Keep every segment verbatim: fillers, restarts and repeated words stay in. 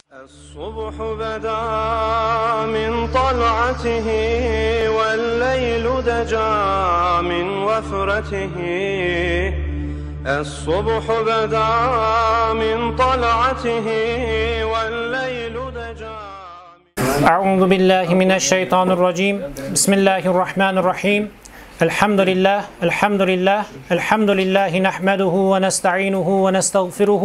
الصبح بدا من طلعته والليل دجى من وفرته الصبح بدا من طلعته والليل دجى. أعوذ بالله من الشيطان الرجيم. بسم الله الرحمن الرحيم. الحمد لله الحمد لله الحمد لله نحمده ونستعينه ونستغفره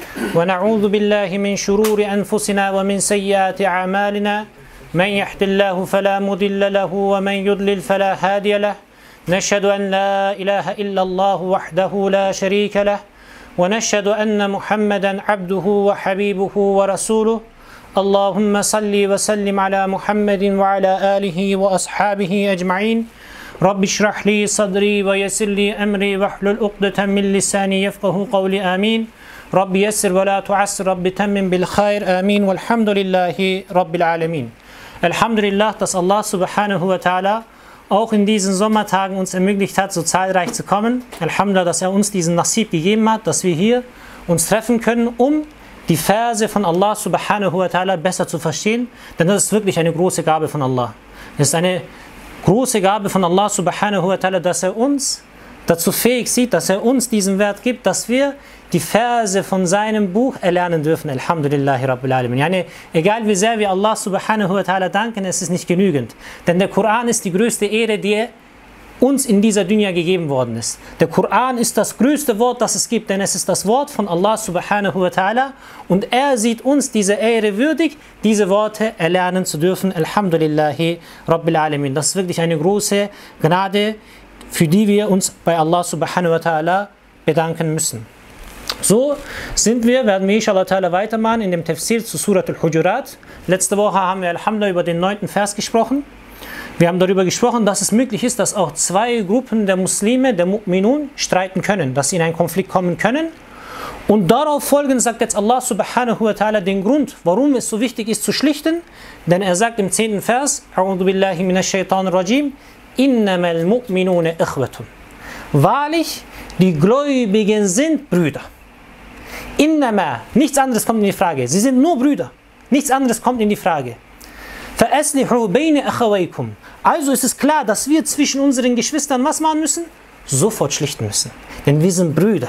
ونعوذ بالله من شرور أنفسنا ومن سيئات أعمالنا. من يهد الله فلا مضل له ومن يضلل فلا هادي له. نشهد أن لا إله إلا الله وحده لا شريك له ونشهد أن محمدا عبده وحبيبه ورسوله. اللهم صل وسلم على محمد وعلى آله وأصحابه أجمعين. رب اشرح لي صدري ويسر لي أمري واحلل عقدة من لساني يفقهوا قولي آمين. رب يسر ولا تعسر رب تمم بالخير آمين والحمد لله رب العالمين. Alhamdulillah, dass Allah subhanahu wa ta'ala auch in diesen Sommertagen uns ermöglicht hat, so zahlreich zu kommen. Alhamdulillah, dass er uns diesen Nasib gegeben hat, dass wir hier uns treffen können, um die Verse von Allah subhanahu wa ta'ala besser zu verstehen. Denn das ist wirklich eine große Gabe von Allah. Es ist eine große Gabe von Allah subhanahu wa ta'ala, dass er uns dazu fähig sieht, dass er uns diesen Wert gibt, dass wir die Verse von seinem Buch erlernen dürfen. Alhamdulillahi Rabbil Alamin. Yani, egal wie sehr wir Allah subhanahu wa ta'ala danken, es ist nicht genügend. Denn der Koran ist die größte Ehre, die uns in dieser Dunya gegeben worden ist. Der Koran ist das größte Wort, das es gibt, denn es ist das Wort von Allah subhanahu wa ta'ala und er sieht uns diese Ehre würdig, diese Worte erlernen zu dürfen. Alhamdulillahi Rabbil Alamin. Das ist wirklich eine große Gnade, für die wir uns bei Allah subhanahu wa ta'ala bedanken müssen. So sind wir, werden wir inshallah ta'ala weitermachen in dem Tafsir zu Surat al-Hujurat. Letzte Woche haben wir Alhamdulillah über den neunten Vers gesprochen. Wir haben darüber gesprochen, dass es möglich ist, dass auch zwei Gruppen der Muslime, der Mu'minun, streiten können, dass sie in einen Konflikt kommen können. Und darauf folgend sagt jetzt Allah subhanahu wa ta'ala den Grund, warum es so wichtig ist zu schlichten. Denn er sagt im zehnten Vers, A'udhu billahi minash shaitanir rajim, innamal mu'minuna ikhwatun. Wahrlich, die Gläubigen sind Brüder. Innama, nichts anderes kommt in die Frage. Sie sind nur Brüder. Nichts anderes kommt in die Frage. فَأَسْلِحُوا بَيْنَ أَخَوَيْكُمْ. Also ist es klar, dass wir zwischen unseren Geschwistern was machen müssen? Sofort schlichten müssen. Denn wir sind Brüder.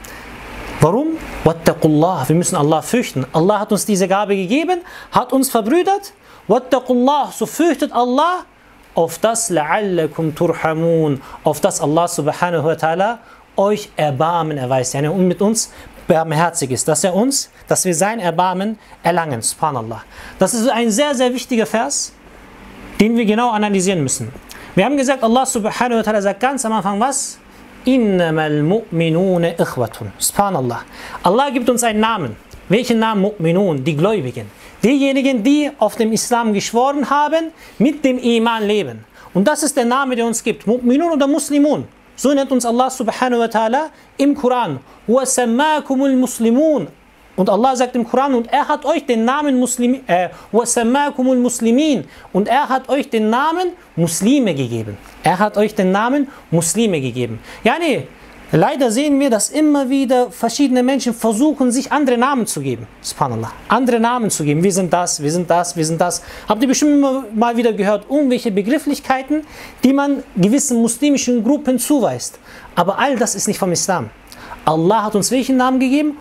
Warum? وَاتَّقُوا. Wir müssen Allah fürchten. Allah hat uns diese Gabe gegeben, hat uns verbrüdert. وَاتَّقُوا. So fürchtet Allah, auf das لَعَلَّكُمْ تُرْحَمُونَ. Auf das Allah subhanahu wa ta'ala euch Erbarmen erweist. Yani und mit uns barmherzig ist, dass er uns, dass wir sein Erbarmen erlangen. Subhanallah. Das ist ein sehr, sehr wichtiger Vers, den wir genau analysieren müssen. Wir haben gesagt, Allah subhanahu wa ta'ala sagt ganz am Anfang was? Innamal mu'minuna ikhwatun. Subhanallah. Allah gibt uns einen Namen. Welchen Namen? Mu'minun, die Gläubigen. Diejenigen, die auf dem Islam geschworen haben, mit dem Iman leben. Und das ist der Name, der uns gibt. Mu'minun oder Muslimun. So nennt uns Allah subhanahu wa ta'ala im Koran. وَسَمَّاكُمُ الْمُسْلِمُونَ. Und Allah sagt im Koran, und er hat euch den Namen Muslim, äh, وَسَمَّاكُمُ الْمُسْلِمِينَ. Und er hat euch den Namen Muslime gegeben. Er hat euch den Namen Muslime gegeben. Ja, nee, leider sehen wir, dass immer wieder verschiedene Menschen versuchen, sich andere Namen zu geben. Subhanallah. Andere Namen zu geben. Wir sind das, wir sind das, wir sind das. Habt ihr bestimmt immer mal wieder gehört, irgendwelche Begrifflichkeiten, die man gewissen muslimischen Gruppen zuweist. Aber all das ist nicht vom Islam. Allah hat uns welchen Namen gegeben?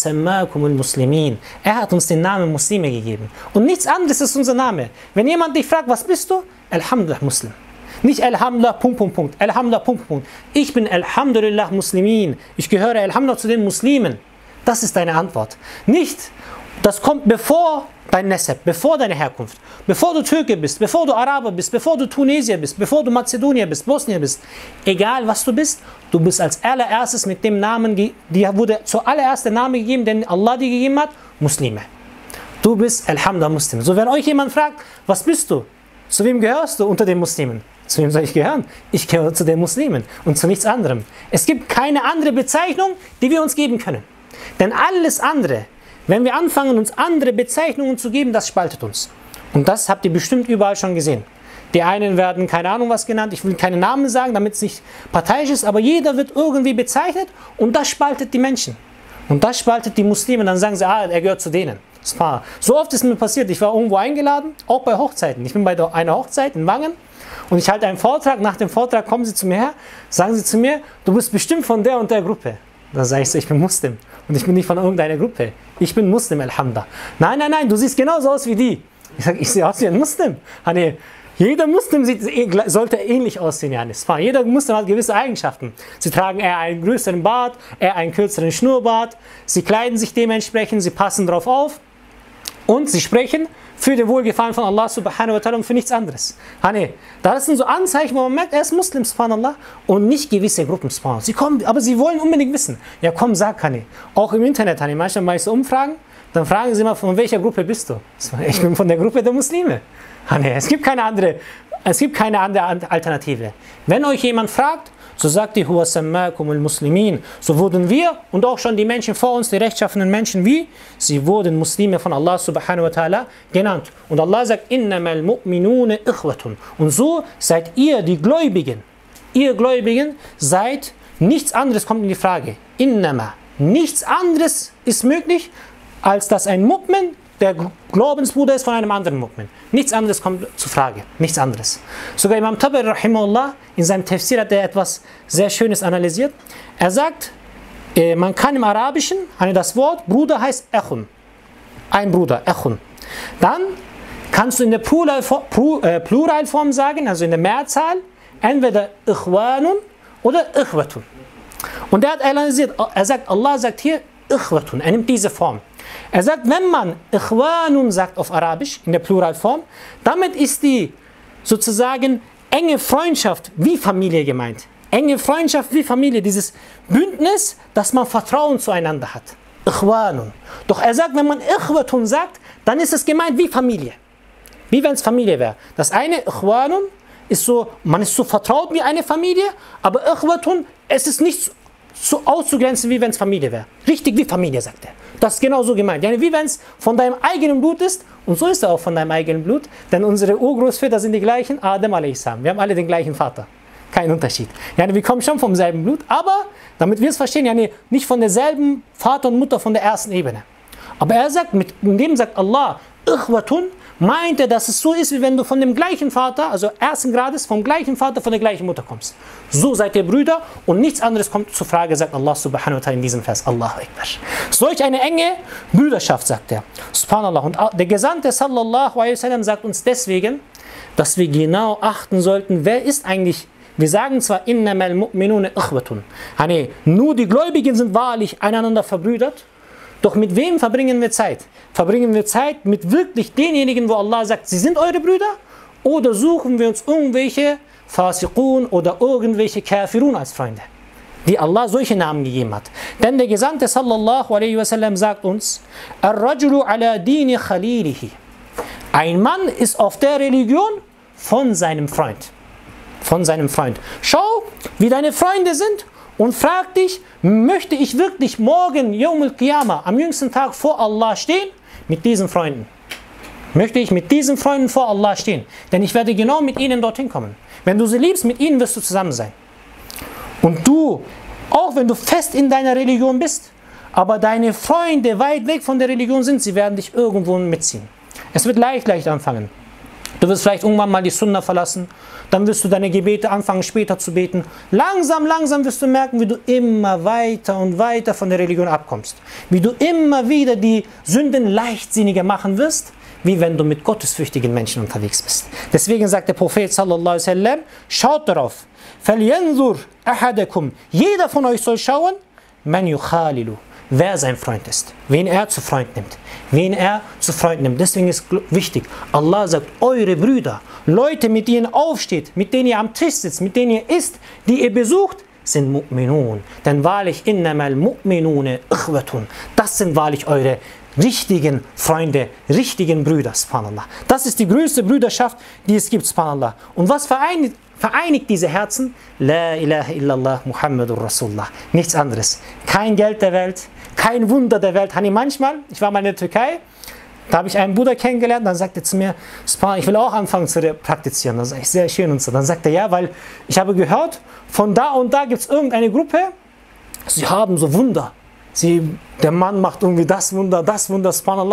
Er hat uns den Namen Muslime gegeben. Und nichts anderes ist unser Name. Wenn jemand dich fragt, was bist du? Alhamdulillah Muslim. Nicht Alhamdulillah, Punkt, Punkt, Punkt. Alhamdulillah, Punkt, Punkt. Ich bin Alhamdulillah Muslimin. Ich gehöre Alhamdulillah zu den Muslimen. Das ist deine Antwort. Nicht, das kommt bevor dein Nasab, bevor deine Herkunft. Bevor du Türke bist, bevor du Araber bist, bevor du Tunesier bist, bevor du Mazedonier bist, Bosnier bist. Egal was du bist, du bist als allererstes mit dem Namen, dir wurde zuallererst der Name gegeben, den Allah dir gegeben hat, Muslime. Du bist Alhamdulillah Muslim. So, wenn euch jemand fragt, was bist du? Zu wem gehörst du unter den Muslimen? Zu wem soll ich gehören? Ich gehöre zu den Muslimen und zu nichts anderem. Es gibt keine andere Bezeichnung, die wir uns geben können. Denn alles andere, wenn wir anfangen, uns andere Bezeichnungen zu geben, das spaltet uns. Und das habt ihr bestimmt überall schon gesehen. Die einen werden keine Ahnung was genannt, ich will keine Namen sagen, damit es nicht parteiisch ist, aber jeder wird irgendwie bezeichnet und das spaltet die Menschen. Und das spaltet die Muslime, dann sagen sie, ah, er gehört zu denen. So oft ist mir passiert, ich war irgendwo eingeladen, auch bei Hochzeiten. Ich bin bei einer Hochzeit in Wangen und ich halte einen Vortrag. Nach dem Vortrag kommen sie zu mir her, sagen sie zu mir, du bist bestimmt von der und der Gruppe. Dann sage ich so, ich bin Muslim und ich bin nicht von irgendeiner Gruppe. Ich bin Muslim, Alhamdulillah. Nein, nein, nein, du siehst genauso aus wie die. Ich sage, ich sehe aus wie ein Muslim. Hani, jeder Muslim sieht, sollte ähnlich aussehen. Ja. Jeder Muslim hat gewisse Eigenschaften. Sie tragen eher einen größeren Bart, eher einen kürzeren Schnurrbart. Sie kleiden sich dementsprechend, sie passen darauf auf. Und sie sprechen für den Wohlgefallen von Allah subhanahu wa ta'ala und für nichts anderes. Hani, das sind so Anzeichen, wo man merkt, er ist Muslim, subhanallah, und nicht gewisse Gruppen, subhanallah. Sie kommen, aber sie wollen unbedingt wissen. Ja komm, sag, Hani. Auch im Internet, Hani, manchmal mache ich so Umfragen, dann fragen sie mal, von welcher Gruppe bist du? Ich bin von der Gruppe der Muslime. Hani, es gibt keine andere, es gibt keine andere Alternative. Wenn euch jemand fragt, so sagt ihr, huwa sammakum al-Muslimin. So wurden wir und auch schon die Menschen vor uns, die rechtschaffenen Menschen, wie? Sie wurden Muslime von Allah subhanahu wa ta'ala genannt. Und Allah sagt, innamal mu'minune ikhwatun. Und so seid ihr die Gläubigen. Ihr Gläubigen seid, nichts anderes kommt in die Frage. Innama. Nichts anderes ist möglich, als dass ein Mu'min der Glaubensbruder ist von einem anderen Mu'min. Nichts anderes kommt zur Frage. Nichts anderes. Sogar Imam Tabari rahimahullah in seinem Tafsir hat er etwas sehr Schönes analysiert. Er sagt, äh, man kann im Arabischen, das Wort Bruder heißt Echun. Ein Bruder, Echun. Dann kannst du in der Pluralform, äh, Pluralform sagen, also in der Mehrzahl, entweder Ikhwanun oder Ikhwatun. Und er hat analysiert, er sagt, Allah sagt hier Ikhwatun, er nimmt diese Form. Er sagt, wenn man Ikhwanun sagt auf Arabisch, in der Pluralform, damit ist die sozusagen enge Freundschaft wie Familie gemeint. Enge Freundschaft wie Familie, dieses Bündnis, dass man Vertrauen zueinander hat. Ikhwanun. Doch er sagt, wenn man Ikhwatun sagt, dann ist es gemeint wie Familie. Wie wenn es Familie wäre. Das eine, Ikhwanun, ist so, man ist so vertraut wie eine Familie, aber Ikhwatun, es ist nicht so auszugrenzen, wie wenn es Familie wäre. Richtig wie Familie, sagt er. Das ist genau so gemeint. Yani wie wenn es von deinem eigenen Blut ist, und so ist er auch von deinem eigenen Blut, denn unsere Urgroßväter sind die gleichen, Adam a.s. Wir haben alle den gleichen Vater. Kein Unterschied. Yani wir kommen schon vom selben Blut, aber, damit wir es verstehen, yani nicht von derselben Vater und Mutter von der ersten Ebene. Aber er sagt, mit dem sagt Allah, Ikhwatun, meint er, dass es so ist, wie wenn du von dem gleichen Vater, also ersten Grades, vom gleichen Vater, von der gleichen Mutter kommst. So seid ihr Brüder und nichts anderes kommt zur Frage, sagt Allah subhanahu wa ta'ala in diesem Vers. Allahu Akbar. Solch eine enge Brüderschaft, sagt er. Subhanallah. Und der Gesandte sallallahu alaihi wasallam sagt uns deswegen, dass wir genau achten sollten, wer ist eigentlich, wir sagen zwar, innamal mu'minune ikhwatun. Nur die Gläubigen sind wahrlich einander verbrüdert. Doch mit wem verbringen wir Zeit? Verbringen wir Zeit mit wirklich denjenigen, wo Allah sagt, sie sind eure Brüder? Oder suchen wir uns irgendwelche Fasiqun oder irgendwelche Kafirun als Freunde, die Allah solche Namen gegeben hat? Denn der Gesandte sallallahu alaihi wasallam sagt uns, Ar-rajulu ala dini khalilihi. Ein Mann ist auf der Religion von seinem Freund. Von seinem Freund. Schau, wie deine Freunde sind. Und frag dich, möchte ich wirklich morgen, Yawm al-Qiyamah, am jüngsten Tag vor Allah stehen? Mit diesen Freunden. Möchte ich mit diesen Freunden vor Allah stehen? Denn ich werde genau mit ihnen dorthin kommen. Wenn du sie liebst, mit ihnen wirst du zusammen sein. Und du, auch wenn du fest in deiner Religion bist, aber deine Freunde weit weg von der Religion sind, sie werden dich irgendwo mitziehen. Es wird leicht, leicht anfangen. Du wirst vielleicht irgendwann mal die Sunna verlassen, dann wirst du deine Gebete anfangen später zu beten. Langsam, langsam wirst du merken, wie du immer weiter und weiter von der Religion abkommst. Wie du immer wieder die Sünden leichtsinniger machen wirst, wie wenn du mit gottesfürchtigen Menschen unterwegs bist. Deswegen sagt der Prophet sallallahu alaihi wasallam, schaut darauf, فَلْيَنْظُرْ أَحَدَكُمْ. Jeder von euch soll schauen, مَنْ يُخَالِلُ. Wer sein Freund ist, wen er zu Freund nimmt, wen er zu Freund nimmt. Deswegen ist wichtig, Allah sagt, eure Brüder, Leute, mit denen ihr aufsteht, mit denen ihr am Tisch sitzt, mit denen ihr isst, die ihr besucht, sind Mu'minun. Denn wahrlich, innamal mu'minune ikhwatun. Das sind wahrlich eure richtigen Freunde, richtigen Brüder, subhanallah. Das ist die größte Brüderschaft, die es gibt, subhanallah. Und was vereinigt, vereinigt diese Herzen? La ilaha illallah Muhammadur Rasulullah. Nichts anderes. Kein Geld der Welt, kein Wunder der Welt. Hani manchmal, ich war mal in der Türkei, da habe ich einen Bruder kennengelernt, dann sagte er zu mir, ich will auch anfangen zu praktizieren. Dann sage ich, sehr schön und so. Dann sagt er, ja, weil ich habe gehört, von da und da gibt es irgendeine Gruppe, sie haben so Wunder. Sie, der Mann macht irgendwie das Wunder, das Wunder, subhanallah.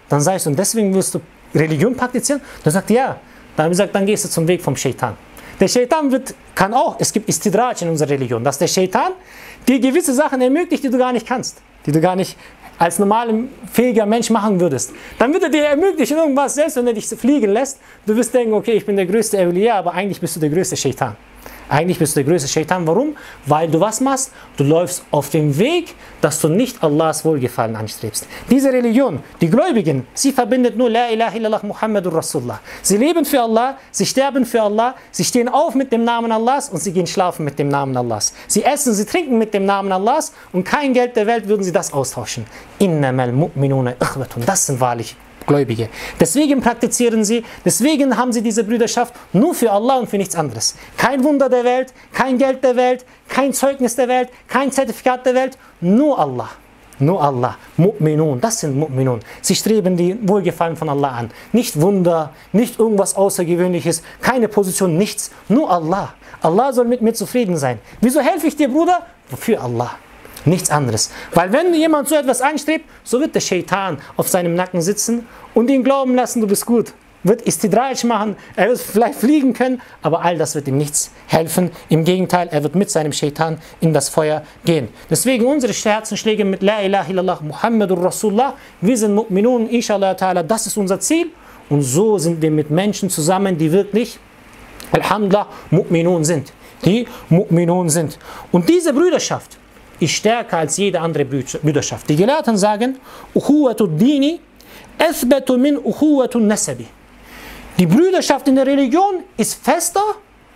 Dann sagst du, und deswegen wirst du Religion praktizieren? Dann sagt er, ja. Dann habe ich gesagt, dann gehst du zum Weg vom Shaitan. Der Shaitan wird, kann auch, es gibt Istidraj in unserer Religion, dass der Shaitan dir gewisse Sachen ermöglicht, die du gar nicht kannst, die du gar nicht als normaler, fähiger Mensch machen würdest. Dann wird er dir ermöglichen irgendwas, selbst wenn er dich fliegen lässt. Du wirst denken, okay, ich bin der größte Awliya, aber eigentlich bist du der größte Shaitan. Eigentlich bist du der größte Shaitan. Warum? Weil du was machst? Du läufst auf dem Weg, dass du nicht Allahs Wohlgefallen anstrebst. Diese Religion, die Gläubigen, sie verbindet nur La ilaha illallah Muhammadur Rasulullah. Sie leben für Allah, sie sterben für Allah, sie stehen auf mit dem Namen Allahs und sie gehen schlafen mit dem Namen Allahs. Sie essen, sie trinken mit dem Namen Allahs und kein Geld der Welt würden sie das austauschen. Innamal mu'minuna ikhwatun. Das sind wahrlich Gläubige. Deswegen praktizieren sie, deswegen haben sie diese Brüderschaft nur für Allah und für nichts anderes. Kein Wunder der Welt, kein Geld der Welt, kein Zeugnis der Welt, kein Zertifikat der Welt, nur Allah. Nur Allah. Mu'minun, das sind Mu'minun. Sie streben die Wohlgefallen von Allah an. Nicht Wunder, nicht irgendwas Außergewöhnliches, keine Position, nichts. Nur Allah. Allah soll mit mir zufrieden sein. Wieso helfe ich dir, Bruder? Für Allah. Nichts anderes. Weil wenn jemand so etwas anstrebt, so wird der Shaitan auf seinem Nacken sitzen und ihn glauben lassen, du bist gut. Wird Istidraj machen, er wird vielleicht fliegen können, aber all das wird ihm nichts helfen. Im Gegenteil, er wird mit seinem Shaitan in das Feuer gehen. Deswegen unsere Herzenschläge mit La ilaha illallah Muhammadur Rasulullah. Wir sind Mu'minun, inshallah ta'ala, das ist unser Ziel. Und so sind wir mit Menschen zusammen, die wirklich, Alhamdulillah, Mu'minun sind. Die Mu'minun sind. Und diese Brüderschaft ist stärker als jede andere Brüderschaft. Die Gelehrten sagen, Ukhuwatu dini athbatu min ukhuwatu nasabi. Die Brüderschaft in der Religion ist fester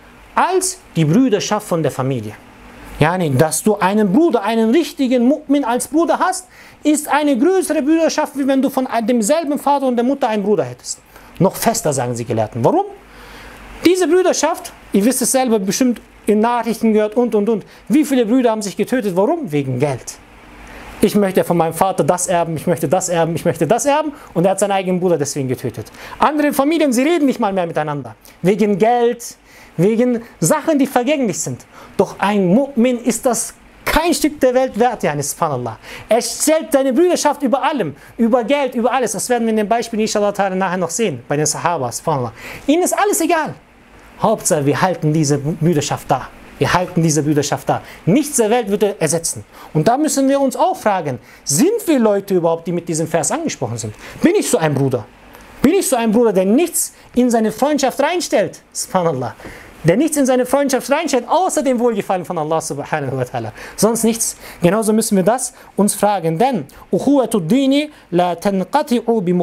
als die Brüderschaft von der Familie. Yani, dass du einen Bruder, einen richtigen Mu'min als Bruder hast, ist eine größere Brüderschaft, wie wenn du von demselben Vater und der Mutter einen Bruder hättest. Noch fester, sagen sie Gelehrten. Warum? Diese Brüderschaft, ihr wisst es selber bestimmt, in Nachrichten gehört und und und. Wie viele Brüder haben sich getötet? Warum? Wegen Geld. Ich möchte von meinem Vater das erben, ich möchte das erben, ich möchte das erben und er hat seinen eigenen Bruder deswegen getötet. Andere Familien, sie reden nicht mal mehr miteinander. Wegen Geld, wegen Sachen, die vergänglich sind. Doch ein Mu'min ist das kein Stück der Welt wert, ja, subhanallah. Er stellt seine Brüderschaft über allem, über Geld, über alles. Das werden wir in den Beispielen inshallah nachher noch sehen, bei den Sahaba, subhanallah. Ihnen ist alles egal. Hauptsache, wir halten diese Brüderschaft da. Wir halten diese Brüderschaft da. Nichts der Welt würde ersetzen. Und da müssen wir uns auch fragen, sind wir Leute überhaupt, die mit diesem Vers angesprochen sind? Bin ich so ein Bruder? Bin ich so ein Bruder, der nichts in seine Freundschaft reinstellt? Subhanallah. Der nichts in seine Freundschaft reinstellt, außer dem Wohlgefallen von Allah subhanahu wa ta'ala. Sonst nichts. Genauso müssen wir das uns fragen. Denn Ukhuwatu dini la tanqati'u bi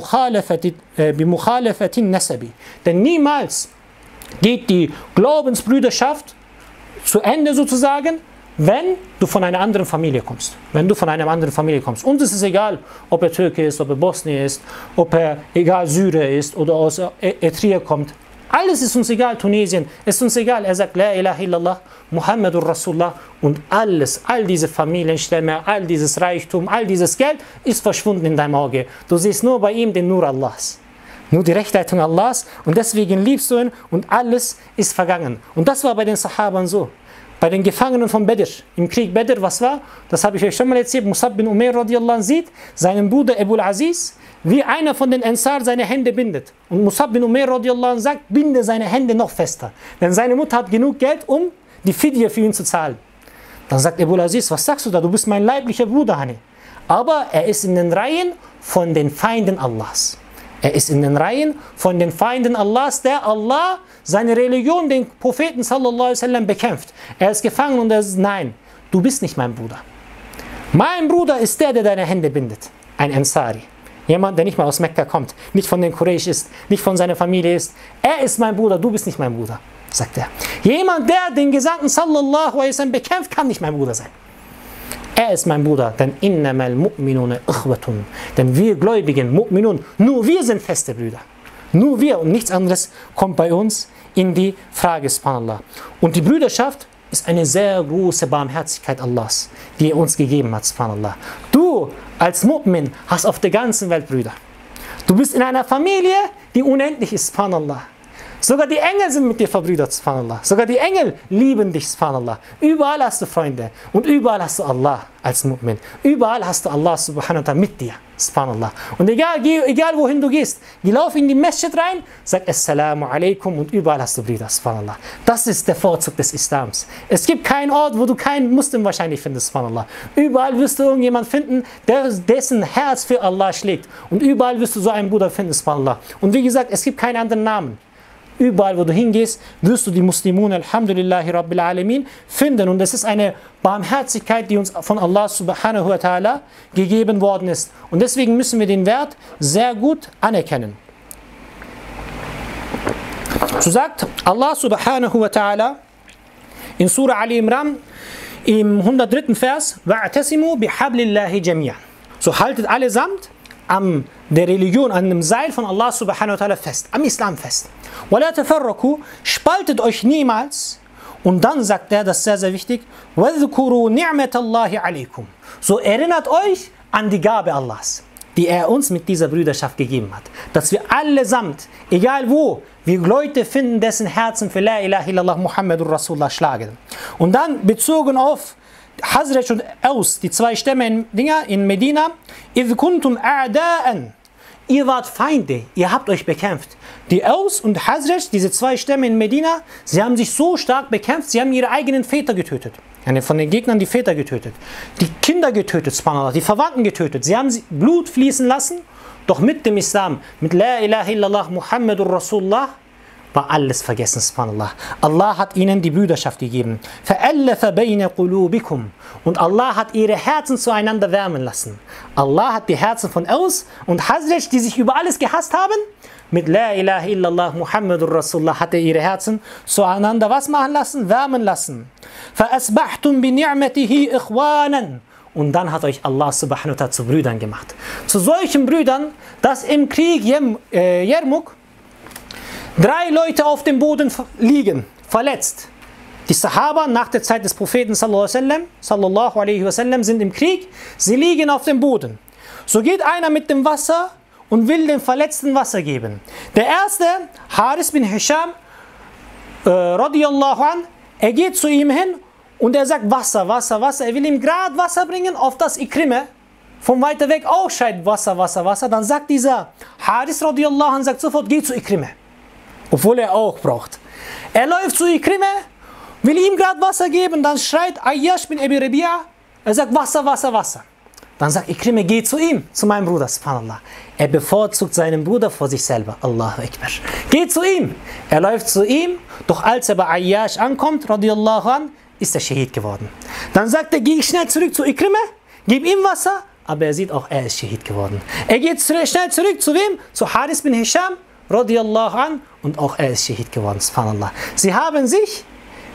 mukhalafatin nasabi. Denn niemals geht die Glaubensbrüderschaft zu Ende sozusagen, wenn du von einer anderen Familie kommst. Wenn du von einer anderen Familie kommst. Uns ist es egal, ob er Türke ist, ob er Bosnier ist, ob er egal Syrer ist oder aus Eritrea kommt. Alles ist uns egal, Tunesien, ist uns egal. Er sagt La ilaha illallah Muhammadur Rasulullah und alles, all diese Familienstämme, all dieses Reichtum, all dieses Geld ist verschwunden in deinem Auge. Du siehst nur bei ihm den Nur Allahs. Nur die Rechtleitung Allahs und deswegen liebst du ihn und alles ist vergangen. Und das war bei den Sahabern so. Bei den Gefangenen von Badr, im Krieg Badr, was war? Das habe ich euch schon mal erzählt. Musab bin Umair radiallahu anh sieht seinen Bruder Abu al-Aziz, wie einer von den Ansar seine Hände bindet. Und Musab bin Umair radiallahu anh sagt, binde seine Hände noch fester. Denn seine Mutter hat genug Geld, um die Fidya für ihn zu zahlen. Dann sagt Abu al-Aziz, was sagst du da? Du bist mein leiblicher Bruder, Hani. Aber er ist in den Reihen von den Feinden Allahs. Er ist in den Reihen von den Feinden Allahs, der Allah, seine Religion, den Propheten sallallahu alaihi wasallam bekämpft. Er ist gefangen und er sagt, nein, du bist nicht mein Bruder. Mein Bruder ist der, der deine Hände bindet. Ein Ansari. Jemand, der nicht mal aus Mekka kommt, nicht von den Quraysh ist, nicht von seiner Familie ist. Er ist mein Bruder, du bist nicht mein Bruder, sagt er. Jemand, der den Gesandten sallallahu alaihi wasallam bekämpft, kann nicht mein Bruder sein. Er ist mein Bruder, denn innamal mu'minuna ikhwatun. Denn wir Gläubigen, Mu'minun, nur wir sind feste Brüder. Nur wir und nichts anderes kommt bei uns in die Frage, subhanallah. Und die Brüderschaft ist eine sehr große Barmherzigkeit Allahs, die er uns gegeben hat, subhanallah. Du als Mu'min hast auf der ganzen Welt Brüder. Du bist in einer Familie, die unendlich ist, subhanallah. Sogar die Engel sind mit dir verbrüdert, subhanallah. Sogar die Engel lieben dich, subhanallah. Überall hast du Freunde und überall hast du Allah als Mu'min. Überall hast du Allah subhanahu wa ta'ala mit dir, subhanallah. Und egal, egal wohin du gehst, geh lauf in die Masjid rein, sag Assalamu alaikum und überall hast du Brüder, subhanallah. Das ist der Vorzug des Islams. Es gibt keinen Ort, wo du keinen Muslim wahrscheinlich findest, subhanallah. Überall wirst du irgendjemanden finden, der, dessen Herz für Allah schlägt. Und überall wirst du so einen Bruder finden, subhanallah. Und wie gesagt, es gibt keinen anderen Namen. Überall, wo du hingehst, wirst du die Muslimun, Alhamdulillahi Rabbil Alamin, finden. Und es ist eine Barmherzigkeit, die uns von Allah subhanahu wa ta'ala gegeben worden ist. Und deswegen müssen wir den Wert sehr gut anerkennen. So sagt Allah subhanahu wa ta'ala in Surah Ali Imran im hundertdritten Vers: وَاعْتَسِمُوا بِحَبْلِ اللَّهِ جَمِيعًا. So haltet allesamt an der Religion, an dem Seil von Allah subhanahu wa ta'ala fest, am Islam fest. وَلَا تَفَرَّقُوا, spaltet euch niemals. Und dann sagt er, das ist sehr, sehr wichtig, وَذْكُرُوا نِعْمَةَ اللَّهِ عَلَيْكُمْ. So erinnert euch an die Gabe Allahs, die er uns mit dieser Brüderschaft gegeben hat. Dass wir allesamt, egal wo, wir Leute finden, dessen Herzen für La ilaha illallah Muhammadur Rasulullah schlagen. Und dann bezogen auf Hazraj und Aus, die zwei Stämme in, Dinger, in Medina, إِذْ كُنْتُمْ أَعْدَاءً. Ihr wart Feinde, ihr habt euch bekämpft. Die Aus und Hazraj, diese zwei Stämme in Medina, sie haben sich so stark bekämpft, sie haben ihre eigenen Väter getötet. Von den Gegnern die Väter getötet. Die Kinder getötet, subhanallah, die Verwandten getötet. Sie haben Blut fließen lassen, doch mit dem Islam, mit La ilaha illallah Muhammadur Rasulullah, war alles vergessen, subhanallah. Allah hat ihnen die Brüderschaft gegeben. فَأَلَّفَ بَيْنَ قُلُوبِكُمْ. Und Allah hat ihre Herzen zueinander wärmen lassen. Allah hat die Herzen von Aus und Hazraj, die sich über alles gehasst haben, mit La ilaha illallah Muhammadur Rasulullah hat er ihre Herzen zueinander was machen lassen? Wärmen lassen. فَأَسْبَحْتُمْ بِنِعْمَتِهِ إِخْوَانًا. Und dann hat euch Allah subhanahu wa ta'ala zu Brüdern gemacht. Zu solchen Brüdern, dass im Krieg Yarmuk drei Leute auf dem Boden liegen, verletzt. Die Sahaba nach der Zeit des Propheten sallallahu alaihi wasallam sind im Krieg, sie liegen auf dem Boden. So geht einer mit dem Wasser und will dem Verletzten Wasser geben. Der erste, Haris bin Hisham, äh, radiyallahu an, er geht zu ihm hin und er sagt Wasser, Wasser, Wasser. Er will ihm gerade Wasser bringen, auf das Ikrime von weiter weg auch schreit Wasser, Wasser, Wasser. Dann sagt dieser Haris radiyallahu an, sagt sofort, geh zu Ikrime. Obwohl er auch braucht. Er läuft zu Ikrime, will ihm gerade Wasser geben, dann schreit Ayyash bin Abi Rabi'a, er sagt Wasser, Wasser, Wasser. Dann sagt Ikrime, geh zu ihm, zu meinem Bruder, subhanallah. Er bevorzugt seinen Bruder vor sich selber, Allahu Akbar. Geh zu ihm. Er läuft zu ihm, doch als er bei Ayyash ankommt, radiyallahu an, ist er Shahid geworden. Dann sagt er, geh schnell zurück zu Ikrime, gib ihm Wasser, aber er sieht auch, er ist Shahid geworden. Er geht schnell zurück zu wem? Zu Haris bin Hisham, radiyallahu an, und auch er ist Shahid geworden, subhanallah. Sie haben sich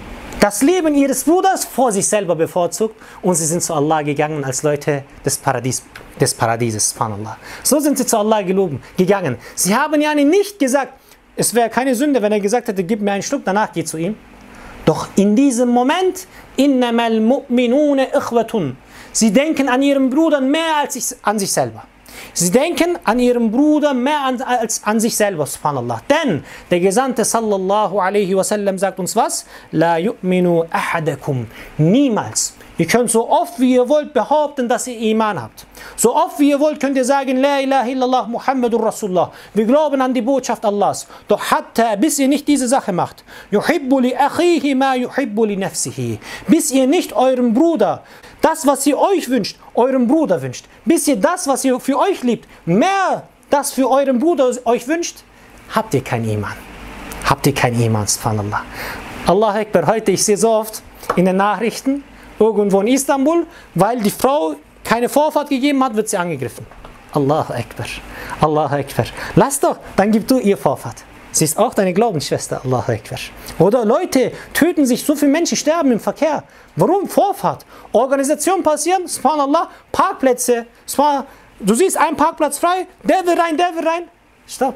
das Leben ihres Bruders vor sich selber bevorzugt und sie sind zu Allah gegangen als Leute des, Paradies, des Paradieses, subhanallah. So sind sie zu Allah geloben, gegangen. Sie haben ja nicht gesagt, es wäre keine Sünde, wenn er gesagt hätte, gib mir einen Schluck, danach geh zu ihm. Doch in diesem Moment, innamal mu'minuna ikhwatun. Sie denken an ihren Bruder mehr als an sich selber. Sie denken an ihren Bruder mehr an, als an sich selber, subhanallah. Denn der Gesandte sallallahu alaihi wasallam sagt uns was? La yu'minu ahadakum. Niemals. Ihr könnt so oft wie ihr wollt behaupten, dass ihr Iman habt. So oft wie ihr wollt könnt ihr sagen, La ilaha illallah Muhammadur Rasulullah. Wir glauben an die Botschaft Allahs. Doch hatta, bis ihr nicht diese Sache macht. Yuhibbu li akhihi ma yuhibbu li nafsihi. Bis ihr nicht eurem Bruder das, was ihr euch wünscht, eurem Bruder wünscht. Bis ihr das, was ihr für euch liebt, mehr das für euren Bruder euch wünscht, habt ihr kein Iman. Habt ihr kein Iman, subhanallah. Allah Akbar, heute, ich sehe so oft in den Nachrichten, irgendwo in Istanbul, weil die Frau keine Vorfahrt gegeben hat, wird sie angegriffen. Allahu Akbar, Allahu Akbar. Lass doch, dann gib du ihr Vorfahrt. Sie ist auch deine Glaubensschwester, Allahu Akbar. Oder Leute töten sich, so viele Menschen sterben im Verkehr. Warum? Vorfahrt. Organisation passieren, subhanallah, Parkplätze. Subhanallah. Du siehst einen Parkplatz frei, der will rein, der will rein. Stopp.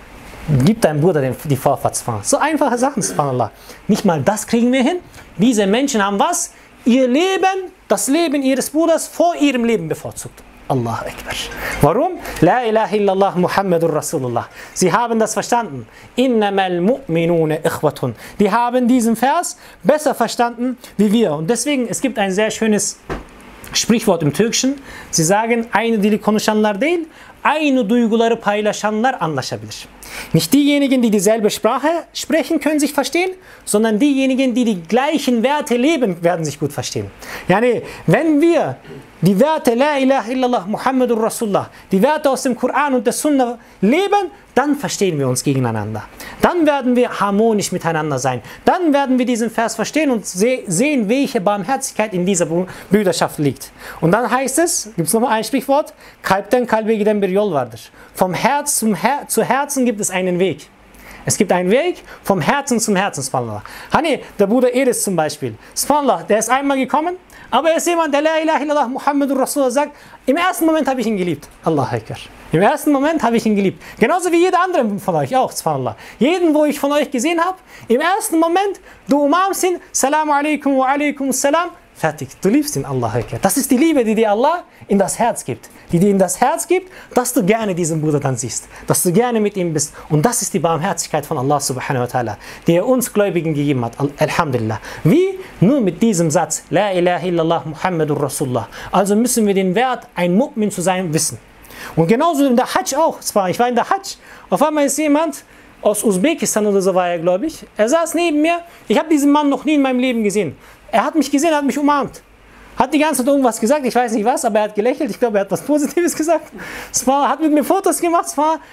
Gib deinem Bruder die Vorfahrt. So einfache Sachen, subhanallah. Nicht mal das kriegen wir hin. Diese Menschen haben was? Ihr Leben, das Leben ihres Bruders vor ihrem Leben bevorzugt. Allahu Akbar. Warum? La ilaha illallah Muhammadur Rasulullah. Sie haben das verstanden. Innamal mu'minuna ikhwatun. Die haben diesen Vers besser verstanden wie wir. Und deswegen, es gibt ein sehr schönes Sprichwort im Türkischen. Sie sagen, aynı dili konuşanlar değil, aynı duyguları paylaşanlar anlaşabilir. Nicht diejenigen, die dieselbe Sprache sprechen, können sich verstehen, sondern diejenigen, die die gleichen Werte leben, werden sich gut verstehen. Yani, wenn wir die Werte La ilaha illallah Muhammadur Rasulullah, die Werte aus dem Koran und der Sunna leben, dann verstehen wir uns gegeneinander. Dann werden wir harmonisch miteinander sein. Dann werden wir diesen Vers verstehen und se sehen, welche Barmherzigkeit in dieser Brüderschaft liegt. Und dann heißt es, gibt es nochmal ein Sprichwort, kalpten kalbe giden bir yol vardır. Vom Herz zum Her zu Herzen gibt es einen Weg. Es gibt einen Weg vom Herzen zum Herzen, subhanallah. Hani, der Bruder Eris zum Beispiel, subhanallah, der ist einmal gekommen, aber er ist jemand, der La ilaha illallah Muhammadur Rasulullah sagt, im ersten Moment habe ich ihn geliebt. Allahu Akbar. Im ersten Moment habe ich ihn geliebt. Genauso wie jeder andere von euch auch, subhanallah. Jeden, wo ich von euch gesehen habe, im ersten Moment, du umarmst ihn, Salamu alaikum wa alaikum salam, fertig, du liebst ihn, Allahu Akbar. Das ist die Liebe, die dir Allah in das Herz gibt. Die dir in das Herz gibt, dass du gerne diesen Bruder dann siehst. Dass du gerne mit ihm bist. Und das ist die Barmherzigkeit von Allah subhanahu wa ta'ala, die er uns Gläubigen gegeben hat. Alhamdulillah. Wie? Nur mit diesem Satz. La ilaha illallah Muhammadur Rasulullah. Also müssen wir den Wert, ein Mu'min zu sein, wissen. Und genauso in der Hajj auch. Ich war in der Hajj. Auf einmal ist jemand aus Usbekistan oder so war er, glaube ich. Er saß neben mir. Ich habe diesen Mann noch nie in meinem Leben gesehen. Er hat mich gesehen, er hat mich umarmt. Hat die ganze Zeit irgendwas gesagt, ich weiß nicht was, aber er hat gelächelt. Ich glaube, er hat was Positives gesagt. Er hat mit mir Fotos gemacht.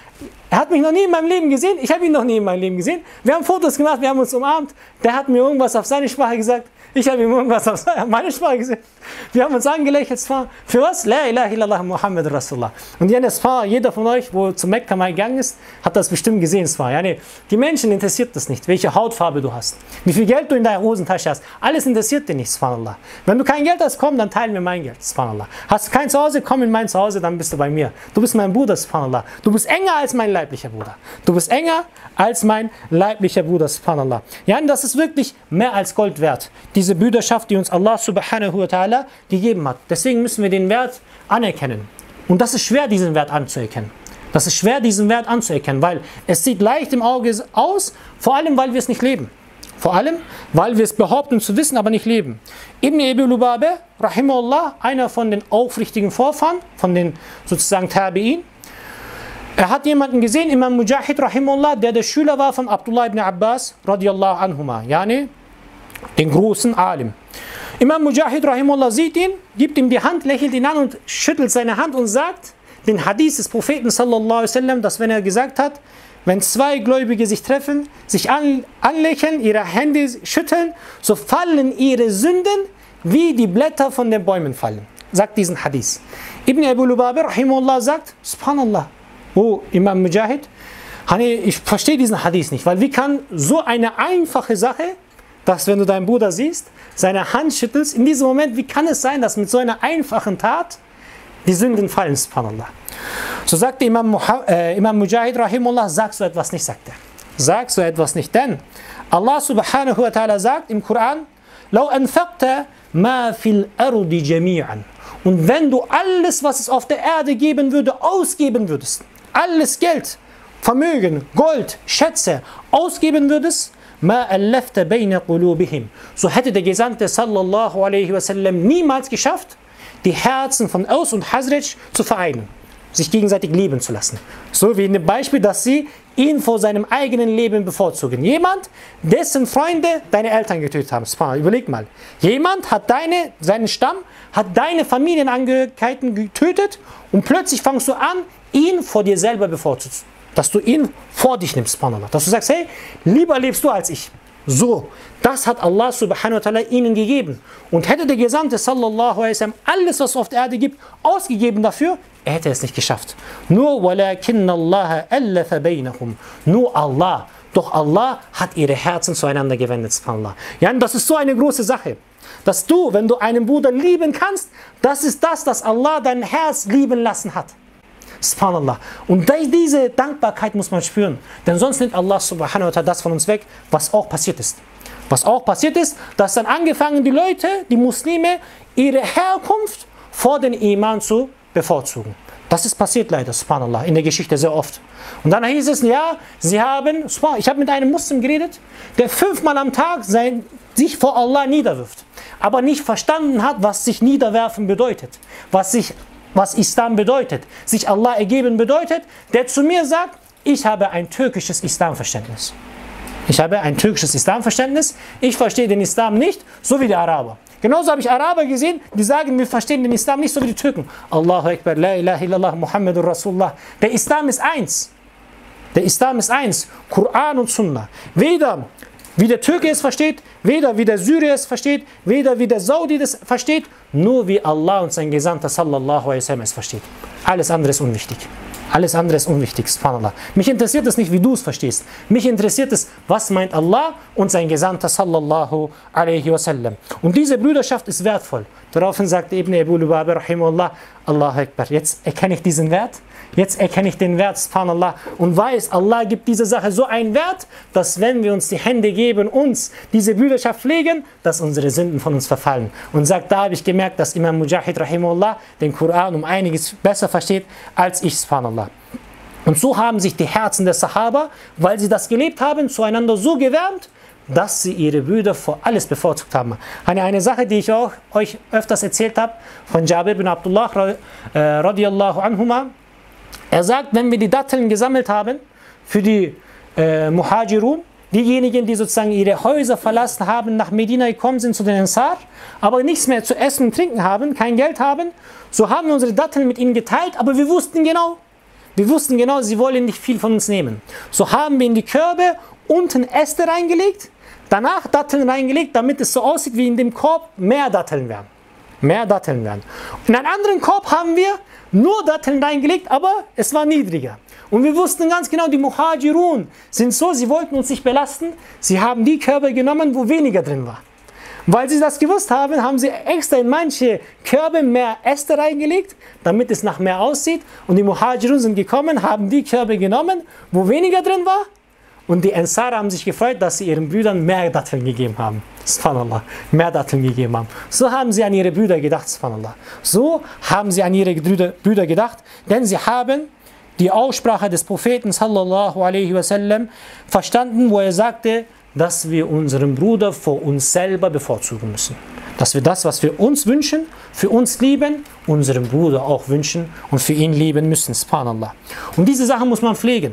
Er hat mich noch nie in meinem Leben gesehen. Ich habe ihn noch nie in meinem Leben gesehen. Wir haben Fotos gemacht, wir haben uns umarmt. Der hat mir irgendwas auf seine Sprache gesagt. Ich habe ihm irgendwas auf meine Sprache gesagt. Wir haben uns angelächelt. Für was? La ilaha illallah Muhammadur Rasulullah. Und jeder von euch, wo zu Mekka mal gegangen ist, hat das bestimmt gesehen. Die Menschen interessiert das nicht, welche Hautfarbe du hast, wie viel Geld du in deiner Hosentasche hast. Alles interessiert dich nicht, subhanallah. Wenn du kein Geld hast, komm, dann teilen wir mein Geld, subhanallah. Hast du kein Zuhause, komm in mein Zuhause, dann bist du bei mir. Du bist mein Bruder, subhanallah. Du bist enger als mein leiblicher Bruder. Du bist enger als mein leiblicher Bruder, subhanallah. Ja, und das ist wirklich mehr als Gold wert. Diese Brüderschaft, die uns Allah subhanahu wa ta'ala gegeben hat. Deswegen müssen wir den Wert anerkennen. Und das ist schwer, diesen Wert anzuerkennen. Das ist schwer, diesen Wert anzuerkennen, weil es sieht leicht im Auge aus, vor allem, weil wir es nicht leben. Vor allem, weil wir es behaupten zu wissen, aber nicht leben. Ibn Abi Lubabe, rahimahullah, einer von den aufrichtigen Vorfahren, von den sozusagen Tabi'in, er hat jemanden gesehen, Imam Mujahid, rahimahullah, der der Schüler war von Abdullah ibn Abbas, radiallahu anhuma, yani den großen Alim. Imam Mujahid, rahimahullah, sieht ihn, gibt ihm die Hand, lächelt ihn an und schüttelt seine Hand und sagt, den Hadith des Propheten, sallallahu alaihi wasallam, dass wenn er gesagt hat, wenn zwei Gläubige sich treffen, sich an, anlächeln, ihre Hände schütteln, so fallen ihre Sünden, wie die Blätter von den Bäumen fallen. Sagt diesen Hadith. Ibn Abi Lubabe, rahimahullah, sagt, subhanallah, oh Imam Mujahid, ich verstehe diesen Hadith nicht, weil wie kann so eine einfache Sache, dass wenn du deinen Bruder siehst, seine Hand schüttelst, in diesem Moment, wie kann es sein, dass mit so einer einfachen Tat die Sünden fallen, subhanallah. So sagte Imam, Muhammad, äh, Imam Mujahid, rahimullah, sag so etwas nicht, sagt er. Sag so etwas nicht, denn Allah subhanahu wa ta'ala sagt im Koran, لَوْ أَنْفَقْتَ مَا فِي الْأَرْضِ جَمِيعًا. Und wenn du alles, was es auf der Erde geben würde, ausgeben würdest, alles Geld, Vermögen, Gold, Schätze ausgeben würdest, مَا أَلَّفْتَ بَيْنَ قُلُوبِهِمْ. So hätte der Gesandte sallallahu alaihi wasallam niemals geschafft, die Herzen von Aus und Hazraj zu vereinen, sich gegenseitig lieben zu lassen. So wie in dem Beispiel, dass sie ihn vor seinem eigenen Leben bevorzugen. Jemand, dessen Freunde deine Eltern getötet haben. Überleg mal. Jemand hat deine, seinen Stamm, hat deine Familienangehörigkeiten getötet und plötzlich fangst du an, ihn vor dir selber bevorzugen. Dass du ihn vor dich nimmst, subhanallah. Dass du sagst, hey, lieber lebst du als ich. So, das hat Allah subhanahu wa ta'ala ihnen gegeben. Und hätte der Gesandte sallallahu alaihi wasallam alles, was es auf der Erde gibt, ausgegeben dafür, er hätte es nicht geschafft. Nur walakinna Allah allafa bainahum. Nur Allah. Doch Allah hat ihre Herzen zueinander gewendet, subhanallah. Ja, und das ist so eine große Sache. Dass du, wenn du einen Bruder lieben kannst, das ist das, dass Allah dein Herz lieben lassen hat. Subhanallah. Und diese Dankbarkeit muss man spüren. Denn sonst nimmt Allah subhanahu wa ta'ala das von uns weg, was auch passiert ist. Was auch passiert ist, dass dann angefangen die Leute, die Muslime, ihre Herkunft vor den Iman zu bevorzugen. Das ist passiert leider, subhanallah, in der Geschichte sehr oft. Und dann hieß es, ja, sie haben, ich habe mit einem Muslim geredet, der fünfmal am Tag sein, sich vor Allah niederwirft, aber nicht verstanden hat, was sich niederwerfen bedeutet, was, sich, was Islam bedeutet, sich Allah ergeben bedeutet, der zu mir sagt, ich habe ein türkisches Islamverständnis. Ich habe ein türkisches Islamverständnis, ich verstehe den Islam nicht, so wie die Araber. Genauso habe ich Araber gesehen, die sagen, wir verstehen den Islam nicht so wie die Türken. Allahu Akbar, la ilaha illallah, Muhammadur Rasulullah. Der Islam ist eins. Der Islam ist eins. Koran und Sunna. Weder wie der Türke es versteht, weder wie der Syrer es versteht, weder wie der Saudi es versteht, nur wie Allah und sein Gesandter sallallahu alaihi wasallam es versteht. Alles andere ist unwichtig. Alles andere ist unwichtig, subhanallah. Mich interessiert es nicht, wie du es verstehst. Mich interessiert es, was meint Allah und sein Gesandter sallallahu alaihi wasallam. Und diese Brüderschaft ist wertvoll. Daraufhin sagte Ibn Abu Lubaba rahimahullah, Allahu Akbar, jetzt erkenne ich diesen Wert. Jetzt erkenne ich den Wert, subhanallah, und weiß, Allah gibt diese Sache so einen Wert, dass wenn wir uns die Hände geben, uns diese Brüderschaft pflegen, dass unsere Sünden von uns verfallen. Und sagt, da habe ich gemerkt, dass Imam Mujahid rahimahullah den Koran um einiges besser versteht als ich, subhanallah. Und so haben sich die Herzen der Sahaba, weil sie das gelebt haben, zueinander so gewärmt, dass sie ihre Brüder vor alles bevorzugt haben. Eine, eine Sache, die ich auch euch öfters erzählt habe, von Jabir bin Abdullah äh, radiyallahu anhuma. Er sagt, wenn wir die Datteln gesammelt haben für die äh, Muhajirun, diejenigen, die sozusagen ihre Häuser verlassen haben, nach Medina gekommen sind zu den Ansar, aber nichts mehr zu essen und trinken haben, kein Geld haben, so haben wir unsere Datteln mit ihnen geteilt, aber wir wussten genau, wir wussten genau, sie wollen nicht viel von uns nehmen. So haben wir in die Körbe unten Äste reingelegt, danach Datteln reingelegt, damit es so aussieht, wie in dem Korb mehr Datteln wären. Mehr Datteln wären. In einen anderen Korb haben wir nur Datteln reingelegt, aber es war niedriger. Und wir wussten ganz genau, die Muhajirun sind so, sie wollten uns nicht belasten, sie haben die Körbe genommen, wo weniger drin war. Weil sie das gewusst haben, haben sie extra in manche Körbe mehr Äste reingelegt, damit es nach mehr aussieht. Und die Muhajirun sind gekommen, haben die Körbe genommen, wo weniger drin war. Und die Ansar haben sich gefreut, dass sie ihren Brüdern mehr Datteln gegeben haben. Subhanallah, mehr Datteln gegeben haben. So haben sie an ihre Brüder gedacht, subhanallah. So haben sie an ihre Brüder gedacht, denn sie haben die Aussprache des Propheten sallallahu alaihi wasallam verstanden, wo er sagte, dass wir unseren Bruder vor uns selber bevorzugen müssen. Dass wir das, was wir uns wünschen, für uns lieben, unserem Bruder auch wünschen und für ihn lieben müssen, subhanallah. Und diese Sachen muss man pflegen.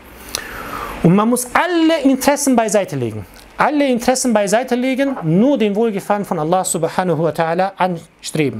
Und man muss alle Interessen beiseite legen. Alle Interessen beiseite legen, nur den Wohlgefallen von Allah subhanahu wa ta'ala anstreben.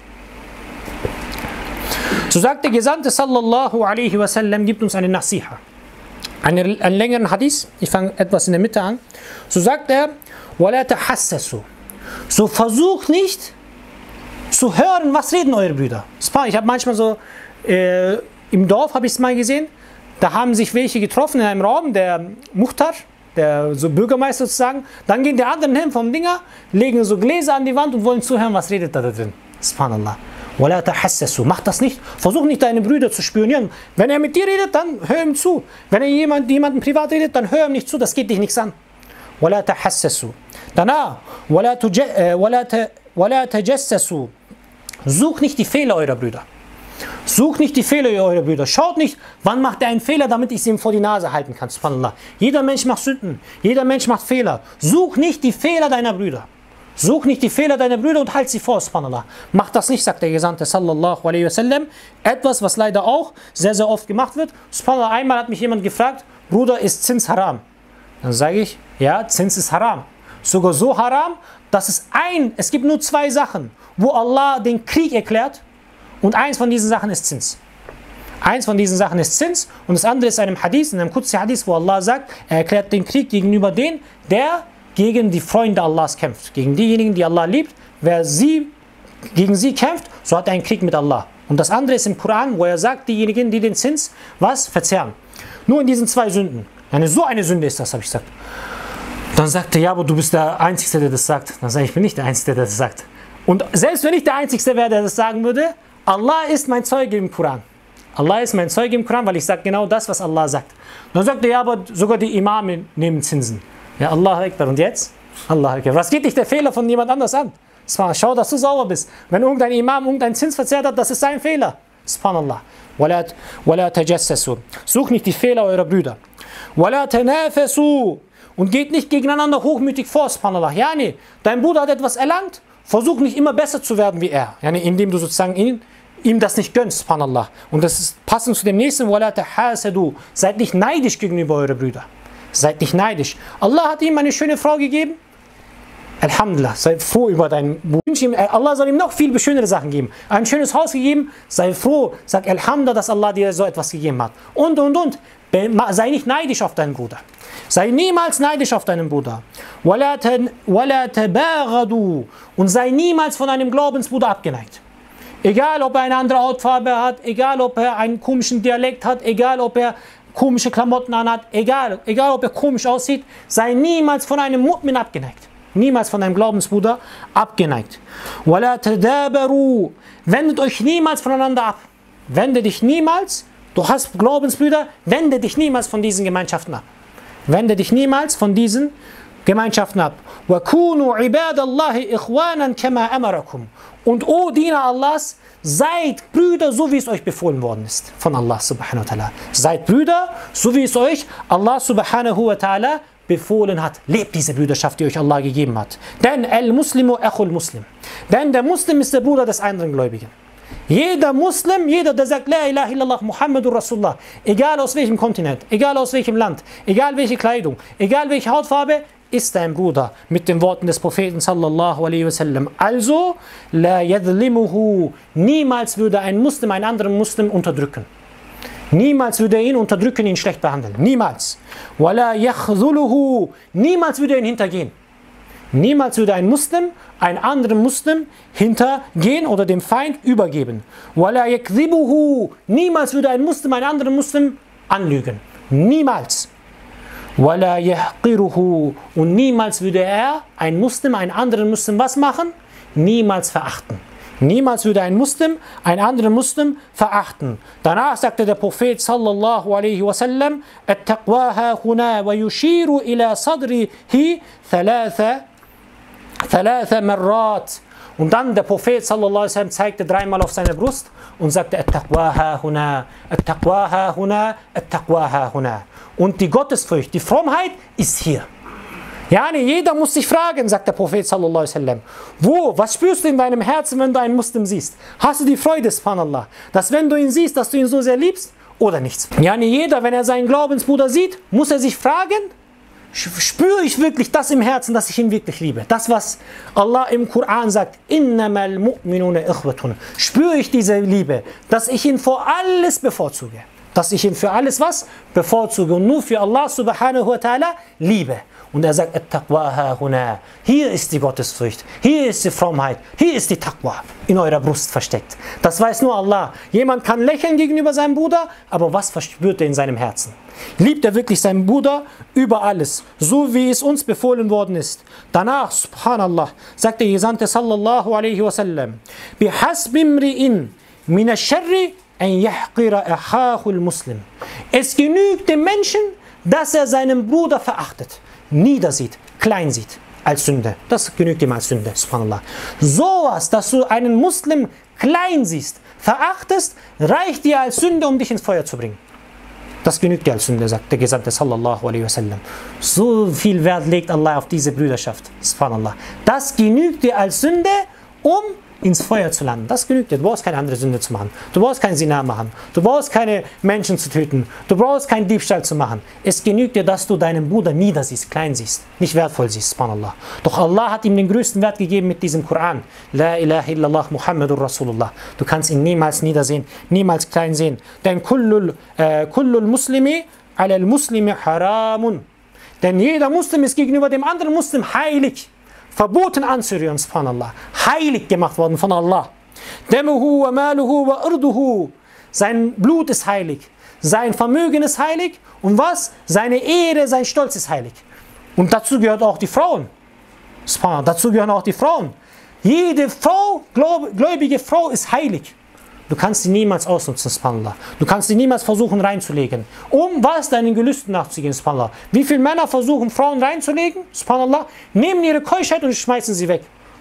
So sagt der Gesandte sallallahu alaihi wasallam, gibt uns eine Nasiha. Eine, einen längeren Hadith, ich fange etwas in der Mitte an. So sagt er, وَلَا تَحَسَّسُوا. So versucht nicht zu hören, was reden eure Brüder. Ich habe manchmal so, äh, im Dorf habe ich es mal gesehen, da haben sich welche getroffen in einem Raum, der Muhtar, der so Bürgermeister sozusagen. Dann gehen die anderen hin vom Dinger, legen so Gläser an die Wand und wollen zuhören, was redet da drin. Subhanallah. وَلَا تَحَسَّسُوا. Mach das nicht. Versuch nicht, deine Brüder zu spionieren. Wenn er mit dir redet, dann hör ihm zu. Wenn er jemand, jemanden privat redet, dann hör ihm nicht zu. Das geht dich nichts an. وَلَا تَحَسَّسُوا. Danach, وَلَا تَجَسَّسُوا. Such nicht die Fehler eurer Brüder. Sucht nicht die Fehler eurer Brüder. Schaut nicht, wann macht er einen Fehler, damit ich sie ihm vor die Nase halten kann. Subhanallah. Jeder Mensch macht Sünden. Jeder Mensch macht Fehler. Such nicht die Fehler deiner Brüder. Such nicht die Fehler deiner Brüder und halt sie vor, subhanallah. Mach das nicht, sagt der Gesandte sallallahu alaihi wasallam. Etwas, was leider auch sehr, sehr oft gemacht wird. Subhanallah, einmal hat mich jemand gefragt, Bruder, ist Zins haram? Dann sage ich, ja, Zins ist haram. Sogar so haram, dass es ein, es gibt nur zwei Sachen, wo Allah den Krieg erklärt. Und eins von diesen Sachen ist Zins. Eins von diesen Sachen ist Zins und das andere ist in einem Hadith, in einem Qudsi Hadith, wo Allah sagt, er erklärt den Krieg gegenüber den, der gegen die Freunde Allahs kämpft. Gegen diejenigen, die Allah liebt. Wer sie, gegen sie kämpft, so hat er einen Krieg mit Allah. Und das andere ist im Koran, wo er sagt, diejenigen, die den Zins, was? Verzehren. Nur in diesen zwei Sünden. Eine, so eine Sünde ist das, habe ich gesagt. Dann sagt er, ja, aber du bist der Einzige, der das sagt. Dann sage ich, ich bin nicht der Einzige, der das sagt. Und selbst wenn ich der Einzige wäre, der das sagen würde, Allah ist mein Zeuge im Koran. Allah ist mein Zeuge im Koran, weil ich sage genau das, was Allah sagt. Dann sagt er, ja, aber sogar die Imame nehmen Zinsen. Ja, Allah Akbar. Und jetzt? Allah Akbar. Was geht dich der Fehler von jemand anders an? Schau, dass du sauber bist. Wenn irgendein Imam irgendeinen Zins verzehrt hat, das ist sein Fehler. Subhanallah. وَلَا تَجَسَّسُوا. Such nicht die Fehler eurer Brüder. وَلَا تَنَافَسُوا. Und geht nicht gegeneinander hochmütig vor, subhanallah. Ja, nee, dein Bruder hat etwas erlangt, versuch nicht immer besser zu werden wie er. Ja, nee, indem du sozusagen ihn, ihm das nicht gönnst, subhanallah. Und das ist passend zu dem nächsten, وَلَا تَحَاسَدُوا. Seid nicht neidisch gegenüber euren Brüdern. Seid nicht neidisch. Allah hat ihm eine schöne Frau gegeben. Alhamdulillah, sei froh über deinen Bruder. Allah soll ihm noch viel schönere Sachen geben. Ein schönes Haus gegeben, sei froh. Sag Alhamdulillah, dass Allah dir so etwas gegeben hat. Und, und, und. Sei nicht neidisch auf deinen Bruder. Sei niemals neidisch auf deinen Bruder. وَلَا تَبَاغَدُوا. Und sei niemals von einem Glaubensbruder abgeneigt. Egal, ob er eine andere Hautfarbe hat, egal, ob er einen komischen Dialekt hat, egal, ob er komische Klamotten anhat, egal, egal, ob er komisch aussieht, sei niemals von einem Mu'min abgeneigt. Niemals von einem Glaubensbruder abgeneigt. وَلَا تَدَابَرُوا. Wendet euch niemals voneinander ab. Wende dich niemals, du hast Glaubensbrüder, wende dich niemals von diesen Gemeinschaften ab. Wende dich niemals von diesen Gemeinschaften ab. وَكُونُوا عِبَادَ اللَّهِ إِخْوَانًا كَمَا أَمَرَكُمْ. Und o Diener Allahs, seid Brüder, so wie es euch befohlen worden ist von Allah subhanahu wa ta'ala. Seid Brüder, so wie es euch Allah subhanahu wa ta'ala befohlen hat. Lebt diese Brüderschaft, die euch Allah gegeben hat. Denn al-Muslimu akhul Muslim. Denn der Muslim ist der Bruder des anderen Gläubigen. Jeder Muslim, jeder, der sagt, La ilaha illallah, Muhammadur Rasulullah, egal aus welchem Kontinent, egal aus welchem Land, egal welche Kleidung, egal welche Hautfarbe, ist dein Bruder, mit den Worten des Propheten sallallahu alaihi wasallam. Also, la yadlimuhu, niemals würde ein Muslim einen anderen Muslim unterdrücken. Niemals würde er ihn unterdrücken, ihn schlecht behandeln. Niemals. Wala yakhdhuluhu, niemals würde er ihn hintergehen. Niemals würde ein Muslim einen anderen Muslim hintergehen oder dem Feind übergeben. Wala yakdhibuhu, niemals würde ein Muslim einen anderen Muslim anlügen. Niemals. Wala yahqiruhu, und niemals würde er, ein Muslim, einen anderen Muslim was machen? Niemals verachten. Niemals würde ein Muslim einen anderen Muslim verachten. Danach sagte der Prophet sallallahu alaihi wasallam, at-taqwa hahuna wa yushiru ila sadrihi thalatha thalatha marrat. Und dann der Prophet sallallahu alaihi wasallam zeigte dreimal auf seine Brust und sagte, at-taqwa hahuna, at-taqwa hahuna, at-taqwa hahuna. Und die Gottesfurcht, die Frommheit ist hier. Ja, nee, jeder muss sich fragen, sagt der Prophet sallallahu alaihi wasallam. Wo, was spürst du in deinem Herzen, wenn du einen Muslim siehst? Hast du die Freude, subhanallah, dass wenn du ihn siehst, dass du ihn so sehr liebst oder nichts? Ja, nee, jeder, wenn er seinen Glaubensbruder sieht, muss er sich fragen, spüre ich wirklich das im Herzen, dass ich ihn wirklich liebe? Das, was Allah im Koran sagt, innamal mu'minuna ikhwatun. Spüre ich diese Liebe, dass ich ihn vor alles bevorzuge? Dass ich ihn für alles was bevorzuge und nur für Allah subhanahu wa ta'ala liebe. Und er sagt, at-taqwa hahuna. Hier ist die Gottesfurcht, hier ist die Frommheit, hier ist die Taqwa in eurer Brust versteckt. Das weiß nur Allah. Jemand kann lächeln gegenüber seinem Bruder, aber was verspürt er in seinem Herzen? Liebt er wirklich seinen Bruder über alles, so wie es uns befohlen worden ist? Danach, subhanallah, sagt der Gesandte sallallahu alaihi wasallam, bihasbi imri'in min ash-sharri an yahqira akhahul muslim. Es genügt dem Menschen, dass er seinen Bruder verachtet, niedersieht, klein sieht als Sünde. Das genügt ihm als Sünde, subhanallah. Sowas, dass du einen Muslim klein siehst, verachtest, reicht dir als Sünde, um dich ins Feuer zu bringen. Das genügt dir als Sünde, sagt der Gesandte sallallahu alaihi wasallam. So viel Wert legt Allah auf diese Brüderschaft, subhanallah. Das genügt dir als Sünde, um ins Feuer zu landen. Das genügt dir. Du brauchst keine andere Sünde zu machen. Du brauchst kein Zina machen. Du brauchst keine Menschen zu töten. Du brauchst keinen Diebstahl zu machen. Es genügt dir, dass du deinen Bruder niedersiehst, klein siehst, nicht wertvoll siehst, subhanallah. Doch Allah hat ihm den größten Wert gegeben mit diesem Koran. La ilaha illallah Muhammadur Rasulullah. Du kannst ihn niemals niedersehen, niemals klein sehen. Denn kullul, äh, kullul muslimi ala al-muslimi haramun. Denn jeder Muslim ist gegenüber dem anderen Muslim heilig. Verboten anzurühren, subhanallah. Heilig gemacht worden von Allah. Demuhu wa maluhu wa irduhu. Sein Blut ist heilig. Sein Vermögen ist heilig. Und was? Seine Ehre, sein Stolz ist heilig. Und dazu gehört auch die Frauen. Subhanallah, dazu gehören auch die Frauen. Jede Frau, gläubige Frau ist heilig. Du kannst sie niemals ausnutzen, subhanallah. Du kannst sie niemals versuchen reinzulegen. Um was? Deinen Gelüsten nachzugehen, subhanallah. Wie viele Männer versuchen Frauen reinzulegen, subhanallah, nehmen ihre Keuschheit und schmeißen sie weg.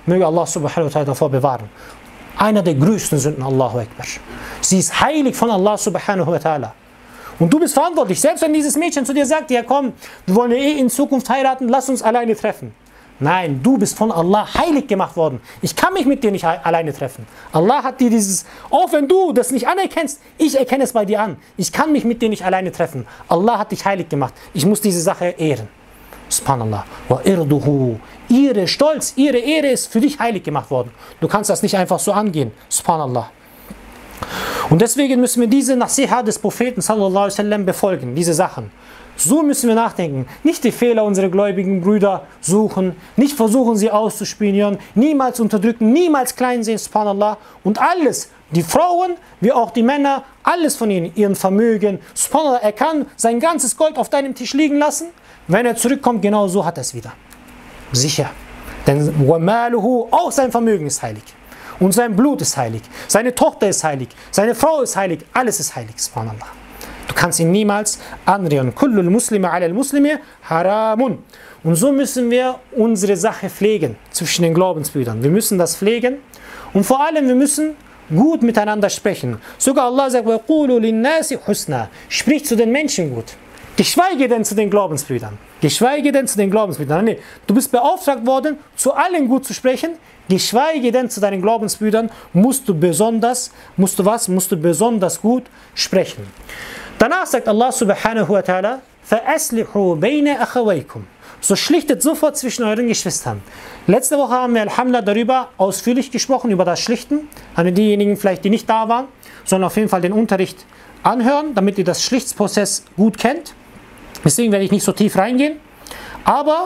Möge Allah subhanahu wa ta'ala davor bewahren. Einer der größten Sünden, Allahu Akbar. Sie ist heilig von Allah subhanahu wa ta'ala. Und du bist verantwortlich, selbst wenn dieses Mädchen zu dir sagt, ja komm, wir wollen ja eh in Zukunft heiraten, lass uns alleine treffen. Nein, du bist von Allah heilig gemacht worden. Ich kann mich mit dir nicht alleine treffen. Allah hat dir dieses, auch wenn du das nicht anerkennst, ich erkenne es bei dir an. Ich kann mich mit dir nicht alleine treffen. Allah hat dich heilig gemacht. Ich muss diese Sache ehren. Subhanallah. Wa irduhu. Ihre Stolz, ihre Ehre ist für dich heilig gemacht worden. Du kannst das nicht einfach so angehen. Subhanallah. Und deswegen müssen wir diese Nasiha des Propheten sallallahu alaihi wasallam befolgen, diese Sachen. So müssen wir nachdenken. Nicht die Fehler unserer gläubigen Brüder suchen, nicht versuchen sie auszuspionieren, niemals unterdrücken, niemals klein sehen, subhanallah. Und alles, die Frauen wie auch die Männer, alles von ihnen, ihren Vermögen, subhanallah, er kann sein ganzes Gold auf deinem Tisch liegen lassen, wenn er zurückkommt, genau so hat er es wieder. Sicher. Denn auch sein Vermögen ist heilig. Und sein Blut ist heilig. Seine Tochter ist heilig. Seine Frau ist heilig. Alles ist heilig, subhanallah. Du kannst ihn niemals anrühren. Kullul Muslime alal Muslime haramun. Und so müssen wir unsere Sache pflegen zwischen den Glaubensbrüdern. Wir müssen das pflegen. Und vor allem, wir müssen gut miteinander sprechen. Sogar Allah sagt, وَقُولُوا لِلنَّاسِ حُسْنًا. Sprich zu den Menschen gut. Geschweige denn zu den Glaubensbrüdern. Geschweige denn zu den Glaubensbrüdern. Nee, du bist beauftragt worden, zu allen gut zu sprechen. Geschweige denn zu deinen Glaubensbrüdern musst du besonders, musst du was? Musst du besonders gut sprechen. Danach sagt Allah subhanahu wa ta'ala, فَأَسْلِحُوا بَيْنَ أَخَوَيْكُمْ. So schlichtet sofort zwischen euren Geschwistern. Letzte Woche haben wir Alhamdulillah darüber ausführlich gesprochen, über das Schlichten. An diejenigen vielleicht, die nicht da waren, sollen auf jeden Fall den Unterricht anhören, damit ihr das Schlichtsprozess gut kennt. Deswegen werde ich nicht so tief reingehen. Aber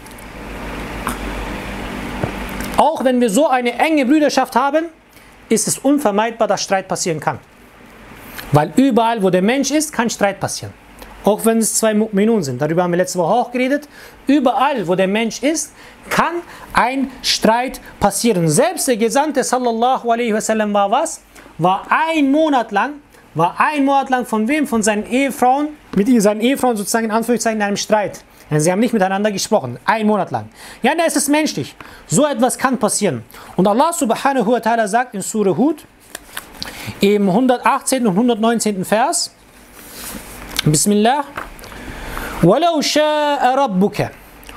auch wenn wir so eine enge Brüderschaft haben, ist es unvermeidbar, dass Streit passieren kann. Weil überall, wo der Mensch ist, kann Streit passieren. Auch wenn es zwei Mu'minun sind. Darüber haben wir letzte Woche auch geredet. Überall, wo der Mensch ist, kann ein Streit passieren. Selbst der Gesandte sallallahu alaihi wasallam war was? War ein Monat lang, war ein Monat lang von wem? Von seinen Ehefrauen, mit seinen Ehefrauen sozusagen in Anführungszeichen in einem Streit. Denn sie haben nicht miteinander gesprochen. Ein Monat lang. Ja, da ist es menschlich. So etwas kann passieren. Und Allah subhanahu wa ta'ala sagt in Surah Hud, im hundertachtzehnten und hundertneunzehnten Vers, Bismillah, وَلَوْ شَاءَ رَبُّكَ.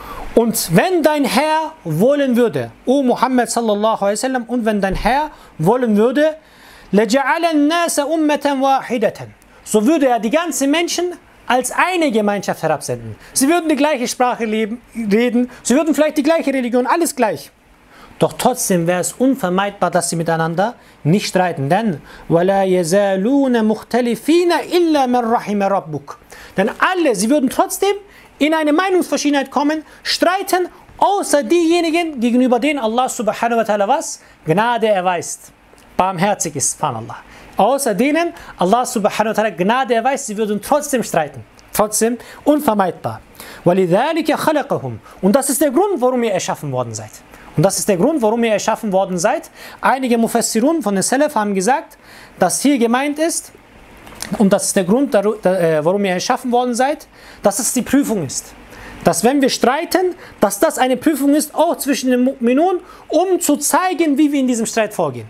Und wenn dein Herr wollen würde, O Muhammad sallallahu alaihi wasallam, und wenn dein Herr wollen würde, لَجَعَلَ النَّاسَ أُمَّةً وَاحِدَةً. So würde er die ganzen Menschen als eine Gemeinschaft herabsenden. Sie würden die gleiche Sprache leben, reden, sie würden vielleicht die gleiche Religion, alles gleich. Doch trotzdem wäre es unvermeidbar, dass sie miteinander nicht streiten. Denn وَلَا يَزَالُونَ مُخْتَلِفِينَ إِلَّا مَنْ رَحِمَ رَبُّكَ. Denn alle, sie würden trotzdem in eine Meinungsverschiedenheit kommen, streiten, außer diejenigen, gegenüber denen Allah subhanahu wa ta'ala was? Gnade erweist. Barmherzig ist, subhanallah. Außer denen Allah subhanahu wa ta'ala Gnade erweist, sie würden trotzdem streiten. Trotzdem unvermeidbar. وَلِذَلِكَ خَلَقَهُمْ. Und das ist der Grund, warum ihr erschaffen worden seid. Und das ist der Grund, warum ihr erschaffen worden seid. Einige Mufassirun von den Salaf haben gesagt, dass hier gemeint ist, und das ist der Grund, warum ihr erschaffen worden seid, dass es die Prüfung ist. Dass wenn wir streiten, dass das eine Prüfung ist, auch zwischen den Mu'minun, um zu zeigen, wie wir in diesem Streit vorgehen.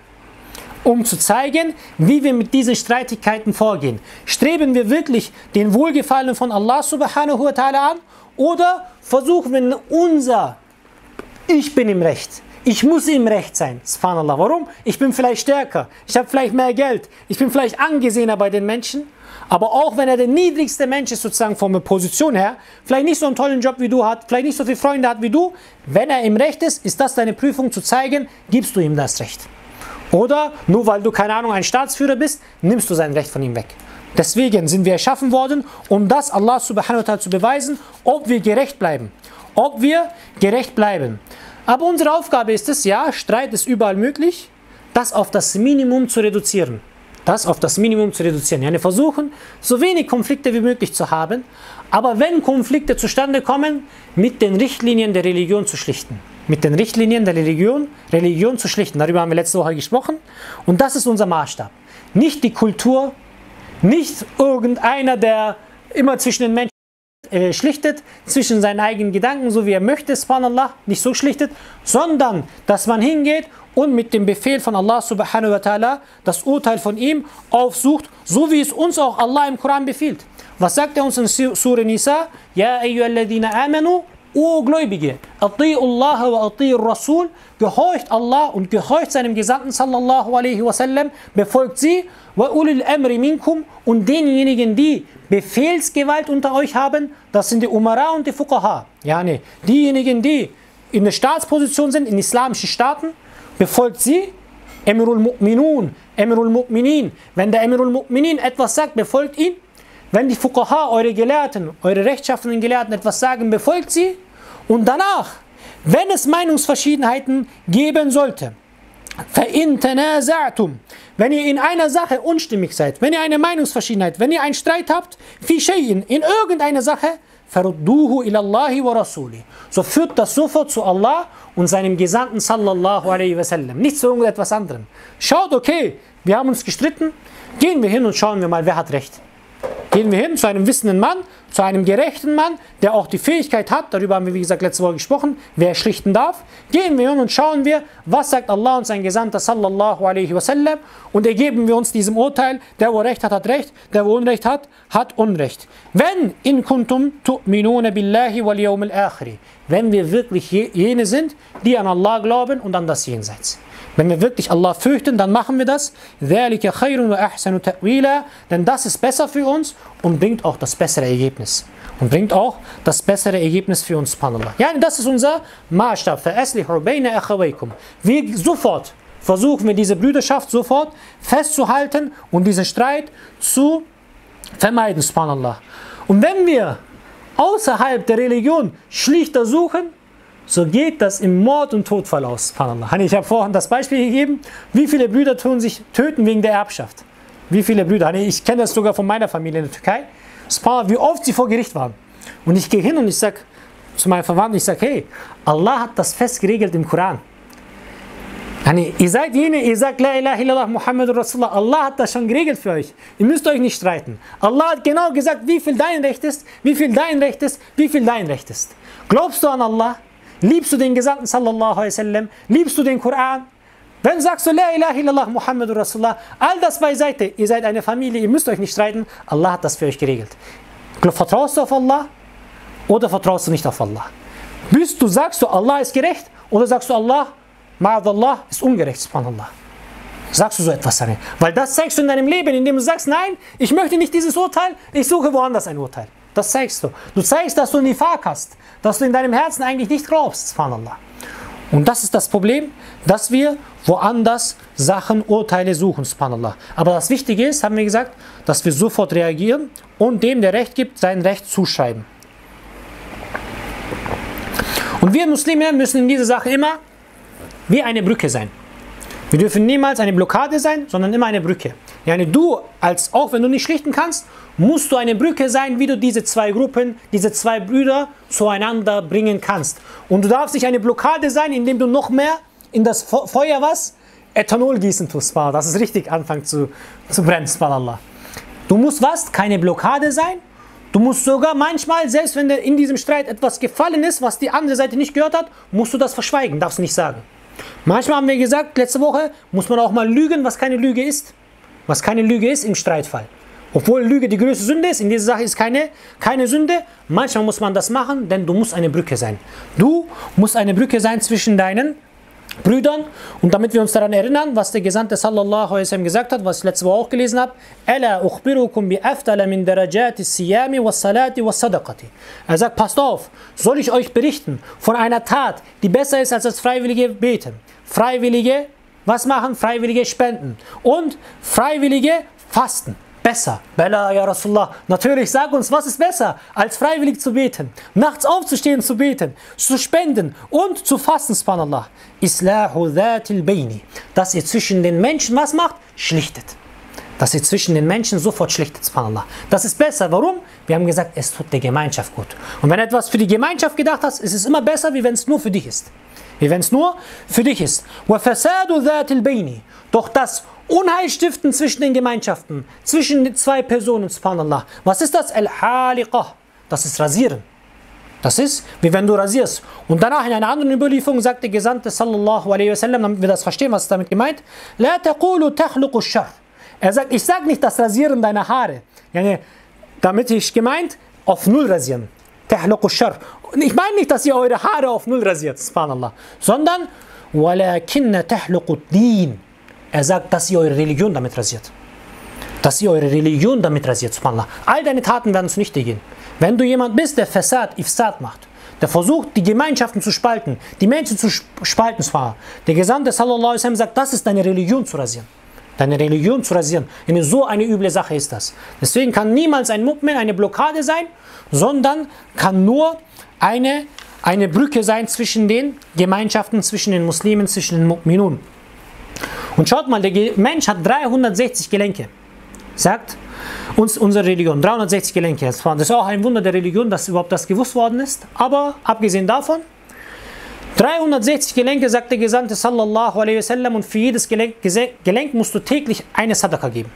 Um zu zeigen, wie wir mit diesen Streitigkeiten vorgehen. Streben wir wirklich den Wohlgefallen von Allah subhanahu wa ta'ala an, oder versuchen wir unser Ich bin im Recht. Ich muss im Recht sein. Subhanallah. Warum? Ich bin vielleicht stärker. Ich habe vielleicht mehr Geld. Ich bin vielleicht angesehener bei den Menschen. Aber auch wenn er der niedrigste Mensch ist, sozusagen von der Position her, vielleicht nicht so einen tollen Job wie du hat, vielleicht nicht so viele Freunde hat wie du, wenn er im Recht ist, ist das deine Prüfung zu zeigen, gibst du ihm das Recht. Oder nur weil du, keine Ahnung, ein Staatsführer bist, nimmst du sein Recht von ihm weg. Deswegen sind wir erschaffen worden, um das Allah subhanahu wa ta'ala zu beweisen, ob wir gerecht bleiben. Ob wir gerecht bleiben. Aber unsere Aufgabe ist es, ja, Streit ist überall möglich, das auf das Minimum zu reduzieren. Das auf das Minimum zu reduzieren. Ja, wir versuchen, so wenig Konflikte wie möglich zu haben, aber wenn Konflikte zustande kommen, mit den Richtlinien der Religion zu schlichten. Mit den Richtlinien der Religion, Religion zu schlichten. Darüber haben wir letzte Woche gesprochen. Und das ist unser Maßstab. Nicht die Kultur, nicht irgendeiner, der immer zwischen den Menschen äh, schlichtet zwischen seinen eigenen Gedanken, so wie er möchte, subhanallah, nicht so schlichtet, sondern dass man hingeht und mit dem Befehl von Allah subhanahu wa ta'ala das Urteil von ihm aufsucht, so wie es uns auch Allah im Koran befiehlt. Was sagt er uns in Surah Nisa? Ja, ayyuhalladhina amanu, o Gläubige, ati'ullaha wa ati'ur Rasul, gehorcht Allah und gehorcht seinem Gesandten sallallahu alaihi wasallam, befolgt sie, wa ulil amri minkum, und denjenigen, die Befehlsgewalt unter euch haben, das sind die Umara und die Fuqaha. Ja, nee, diejenigen, die in der Staatsposition sind, in islamischen Staaten, befolgt sie. Emirul Mu'minun, Emirul Mu'minin. Wenn der Emirul Mu'minin etwas sagt, befolgt ihn. Wenn die Fuqaha, eure Gelehrten, eure rechtschaffenen Gelehrten etwas sagen, befolgt sie. Und danach, wenn es Meinungsverschiedenheiten geben sollte, فَإِن تَنَازَعْتُمْ, wenn ihr in einer Sache unstimmig seid, wenn ihr eine Meinungsverschiedenheit, wenn ihr einen Streit habt, فِي شَيْءٍ, in irgendeiner Sache, فَرُدُّوهُ إِلَى اللَّهِ وَرَسُولِهِ, so führt das sofort zu Allah und seinem Gesandten sallallahu alaihi wasallam, nicht zu irgendetwas anderem. Schaut, okay, wir haben uns gestritten, gehen wir hin und schauen wir mal, wer hat Recht. Gehen wir hin zu einem wissenden Mann, zu einem gerechten Mann, der auch die Fähigkeit hat, darüber haben wir wie gesagt letzte Woche gesprochen, wer schlichten darf. Gehen wir hin und schauen wir, was sagt Allah und sein Gesandter sallallahu alaihi wasallam, und ergeben wir uns diesem Urteil, der wo Recht hat, hat Recht, der wo Unrecht hat, hat Unrecht. Wenn in kuntum tu'minuna billahi wal yawmil akhir, wenn wir wirklich jene sind, die an Allah glauben und an das Jenseits. Wenn wir wirklich Allah fürchten, dann machen wir das. ذَلِكَ خَيْرٌ وَأَحْسَنُ تَأْوِيلًا, denn das ist besser für uns und bringt auch das bessere Ergebnis. Und bringt auch das bessere Ergebnis für uns, subhanallah. Ja, das ist unser Maßstab. فَأَسْلِحُوا بَيْنَ أَخَوَيْكُمْ. Wir sofort versuchen wir diese Brüderschaft sofort festzuhalten und diesen Streit zu vermeiden, subhanallah. Und wenn wir außerhalb der Religion Schlichter suchen, so geht das im Mord und Todfall aus, subhanallah. Ich habe vorhin das Beispiel gegeben, wie viele Brüder tun sich töten wegen der Erbschaft. Wie viele Brüder, ich kenne das sogar von meiner Familie in der Türkei, wie oft sie vor Gericht waren. Und ich gehe hin und ich sage zu meinen Verwandten, ich sage, hey, Allah hat das fest geregelt im Koran. Ihr seid jene, ihr sagt, La ilaha illallah Muhammadur Rasulullah, Allah hat das schon geregelt für euch. Ihr müsst euch nicht streiten. Allah hat genau gesagt, wie viel dein Recht ist, wie viel dein Recht ist, wie viel dein Recht ist. Glaubst du an Allah? Liebst du den Gesandten sallallahu alaihi wasallam? Liebst du den Koran? Wenn sagst du La ilaha illallah Muhammadur Rasulullah, all das beiseite, ihr seid eine Familie, ihr müsst euch nicht streiten, Allah hat das für euch geregelt. Vertraust du auf Allah oder vertraust du nicht auf Allah? Bist du, sagst du, Allah ist gerecht oder sagst du, Allah, ma'adallah, ist ungerecht, subhanallah? Sagst du so etwas? Weil das zeigst du in deinem Leben, indem du sagst, nein, ich möchte nicht dieses Urteil, ich suche woanders ein Urteil. Das zeigst du. Du zeigst, dass du Nifaq hast, dass du in deinem Herzen eigentlich nicht glaubst, subhanallah. Und das ist das Problem, dass wir woanders Sachen, Urteile suchen, subhanallah. Aber das Wichtige ist, haben wir gesagt, dass wir sofort reagieren und dem, der Recht gibt, sein Recht zuschreiben. Und wir Muslime müssen in dieser Sache immer wie eine Brücke sein. Wir dürfen niemals eine Blockade sein, sondern immer eine Brücke. Yani du, als, auch wenn du nicht schlichten kannst, musst du eine Brücke sein, wie du diese zwei Gruppen, diese zwei Brüder zueinander bringen kannst. Und du darfst nicht eine Blockade sein, indem du noch mehr in das Feuer was? Ethanol gießen tust, dass es richtig anfängt zu, zu brennen, subhanallah. Du musst was? Keine Blockade sein. Du musst sogar manchmal, selbst wenn in diesem Streit etwas gefallen ist, was die andere Seite nicht gehört hat, musst du das verschweigen, darfst du nicht sagen. Manchmal haben wir gesagt, letzte Woche, muss man auch mal lügen, was keine Lüge ist. Was keine Lüge ist im Streitfall. Obwohl Lüge die größte Sünde ist, in dieser Sache ist keine, keine Sünde. Manchmal muss man das machen, denn du musst eine Brücke sein. Du musst eine Brücke sein zwischen deinen Brüdern. Und damit wir uns daran erinnern, was der Gesandte sallallahu alaihi wasallam gesagt hat, was ich letzte Woche auch gelesen habe. Ala ukhbirukum bi afdala min darajati siyami was salati was sadaqati. Er sagt, passt auf, soll ich euch berichten von einer Tat, die besser ist als das freiwillige Beten. Freiwillige, was machen? Freiwillige Spenden. Und freiwillige Fasten. Besser. Bella, ja Rasulullah. Natürlich, sag uns, was ist besser, als freiwillig zu beten, nachts aufzustehen zu beten, zu spenden und zu fasten, subhanallah. Islahu dhatil bayni. Dass ihr zwischen den Menschen was macht? Schlichtet. Dass ihr zwischen den Menschen sofort schlichtet, subhanallah. Das ist besser. Warum? Wir haben gesagt, es tut der Gemeinschaft gut. Und wenn etwas für die Gemeinschaft gedacht hast, ist es immer besser, wie wenn es nur für dich ist. Wie wenn es nur für dich ist. Wa fasadu dhatil bayni. Doch das Unheilstiften zwischen den Gemeinschaften, zwischen den zwei Personen, subhanallah. Was ist das? Al-Haliqah. das ist Rasieren. Das ist, wie wenn du rasierst. Und danach in einer anderen Überlieferung sagt der Gesandte sallallahu alaihi wasallam, damit wir das verstehen, was ist damit gemeint, La taqulu takhluqu shar. Er sagt, ich sage nicht das Rasieren deiner Haare. Yani, damit ist gemeint, auf Null rasieren. Takhluqu shar. Und ich meine nicht, dass ihr eure Haare auf Null rasiert, subhanallah, sondern walakinna takhluqu din. Er sagt, dass ihr eure Religion damit rasiert. Dass ihr eure Religion damit rasiert, subhanallah. All deine Taten werden zunichte gehen. Wenn du jemand bist, der Fasad, Ifsad macht, der versucht, die Gemeinschaften zu spalten, die Menschen zu spalten zwar, der Gesandte sallallahu alaihi wasallam sagt, das ist deine Religion zu rasieren. Deine Religion zu rasieren. Eine so eine üble Sache ist das. Deswegen kann niemals ein Mu'min eine Blockade sein, sondern kann nur eine, eine Brücke sein zwischen den Gemeinschaften, zwischen den Muslimen, zwischen den Mu'minun. Und schaut mal, der Mensch hat dreihundertsechzig Gelenke. Sagt uns unsere Religion, dreihundertsechzig Gelenke. Das ist auch ein Wunder der Religion, dass überhaupt das gewusst worden ist. Aber abgesehen davon, dreihundertsechzig Gelenke, sagt der Gesandte sallallahu alaihi wasallam, und für jedes Gelenk, Gelenk musst du täglich eine Sadaka geben.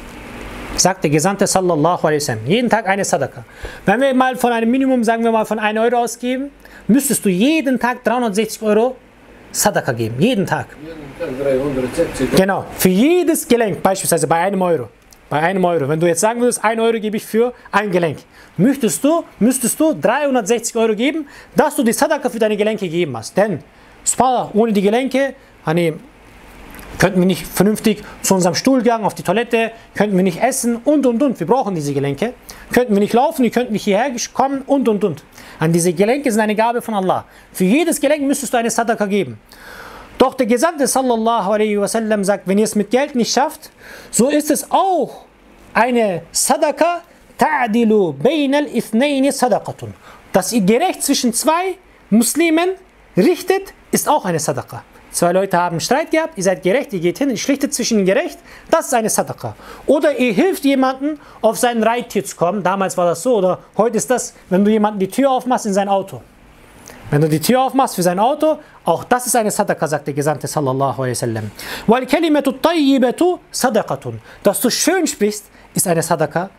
Sagt der Gesandte sallallahu alaihi wasallam. Jeden Tag eine Sadaka. Wenn wir mal von einem Minimum, sagen wir mal von einem Euro ausgeben, müsstest du jeden Tag dreihundertsechzig Euro Sadaka geben. Jeden Tag. Jeden Tag dreihundertsechzig. Genau. Für jedes Gelenk, beispielsweise bei einem Euro. Bei einem Euro. Wenn du jetzt sagen würdest, ein Euro gebe ich für ein Gelenk, müsstest du, müsstest du dreihundertsechzig Euro geben, dass du die Sadaka für deine Gelenke gegeben hast. Denn, ohne die Gelenke, könnten wir nicht vernünftig zu unserem Stuhlgang, auf die Toilette, könnten wir nicht essen und und und. Wir brauchen diese Gelenke. Könnten wir nicht laufen, wir könnten nicht hierher kommen und und und. An diese Gelenke sind eine Gabe von Allah. Für jedes Gelenk müsstest du eine Sadaka geben. Doch der Gesandte sallallahu alaihi wasallam sagt, wenn ihr es mit Geld nicht schafft, so ist es auch eine Sadaka, ta'dilu bainal ithnaini sadaqatun. Dass ihr gerecht zwischen zwei Muslimen richtet, ist auch eine Sadaka. Zwei Leute haben Streit gehabt, ihr seid gerecht, ihr geht hin, ihr schlichtet zwischen ihnen gerecht, das ist eine Sadaka. Oder ihr hilft jemandem, auf sein Reittier zu kommen, damals war das so, oder heute ist das, wenn du jemandem die Tür aufmachst in sein Auto. Wenn du die Tür aufmachst für sein Auto, auch das ist eine Sadaka, sagt der Gesandte sallallahu alaihi wasallam. Wal kalimatu tayyibatu sadaqatun. Dass du schön sprichst, ist eine Sadaka.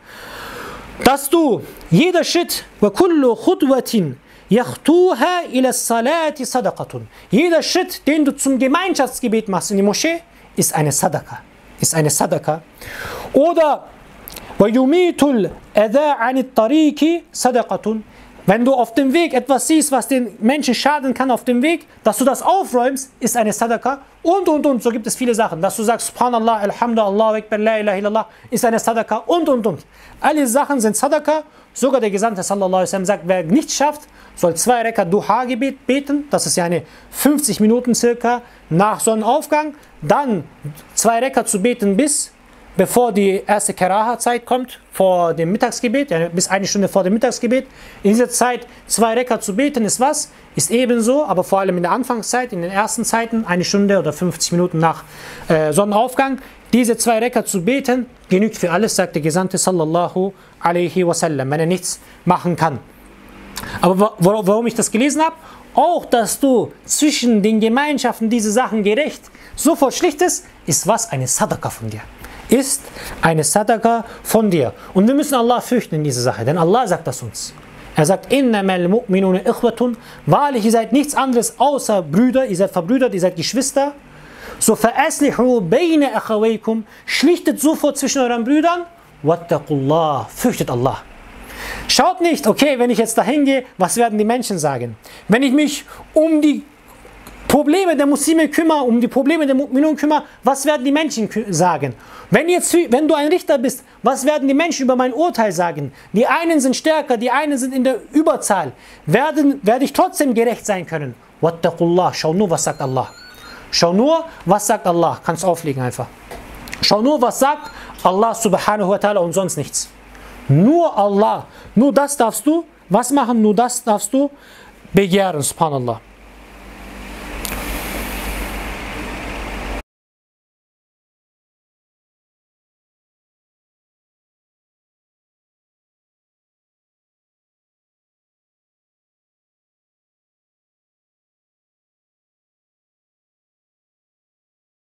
Dass du jeder Schritt, wa kullu khudwatin yakhtuha ila salati sadaqatun. Jeder Schritt, den du zum Gemeinschaftsgebet machst in die Moschee, ist eine Sadaka. Ist eine Sadaka. Oder wa yumitul adha anit tariqi sadaqatun. Wenn du auf dem Weg etwas siehst, was den Menschen schaden kann auf dem Weg, dass du das aufräumst, ist eine Sadaka. Und, und, und. So gibt es viele Sachen. Dass du sagst, Subhanallah, Alhamdulillah, Allahu Akbar, La ilaha illallah, ist eine Sadaka. Und, und, und. Alle Sachen sind Sadaka. Sogar der Gesandte sallallahu alaihi wasallam sagt, wer nichts schafft, soll zwei Rekat Duha-Gebet beten. Das ist ja eine fünfzig Minuten circa nach Sonnenaufgang. Dann zwei Rekat zu beten bis bevor die erste Karaha-Zeit kommt, vor dem Mittagsgebet, ja, bis eine Stunde vor dem Mittagsgebet. In dieser Zeit zwei Rekat zu beten ist was? Ist ebenso, aber vor allem in der Anfangszeit, in den ersten Zeiten, eine Stunde oder fünfzig Minuten nach äh, Sonnenaufgang, diese zwei Rekat zu beten, genügt für alles, sagt der Gesandte sallallahu alaihi wasallam, wenn er nichts machen kann. Aber warum ich das gelesen habe? Auch, dass du zwischen den Gemeinschaften diese Sachen gerecht sofort schlichtest, ist was? Eine Sadaka von dir. Ist eine Sadaka von dir. Und wir müssen Allah fürchten in dieser Sache, denn Allah sagt das uns. Er sagt, innamal mu'minuna ikhwatun, wahrlich, ihr seid nichts anderes außer Brüder, ihr seid verbrüdert, ihr seid Geschwister. So fa'aslihu bayna akhawaykum, schlichtet sofort zwischen euren Brüdern, wattaqullah, fürchtet Allah. Schaut nicht, okay, wenn ich jetzt dahin gehe, was werden die Menschen sagen? Wenn ich mich um die Probleme der Muslime kümmere, um die Probleme der Mu'minun kümmere, was werden die Menschen sagen? Wenn, jetzt, wenn du ein Richter bist, was werden die Menschen über mein Urteil sagen? Die einen sind stärker, die einen sind in der Überzahl. Werden, werde ich trotzdem gerecht sein können? Wattaqullah, schau nur, was sagt Allah. Schau nur, was sagt Allah. Kannst auflegen einfach. Schau nur, was sagt Allah subhanahu wa ta'ala und sonst nichts. Nur Allah. Nur das darfst du, was machen? Nur das darfst du begehren, subhanallah.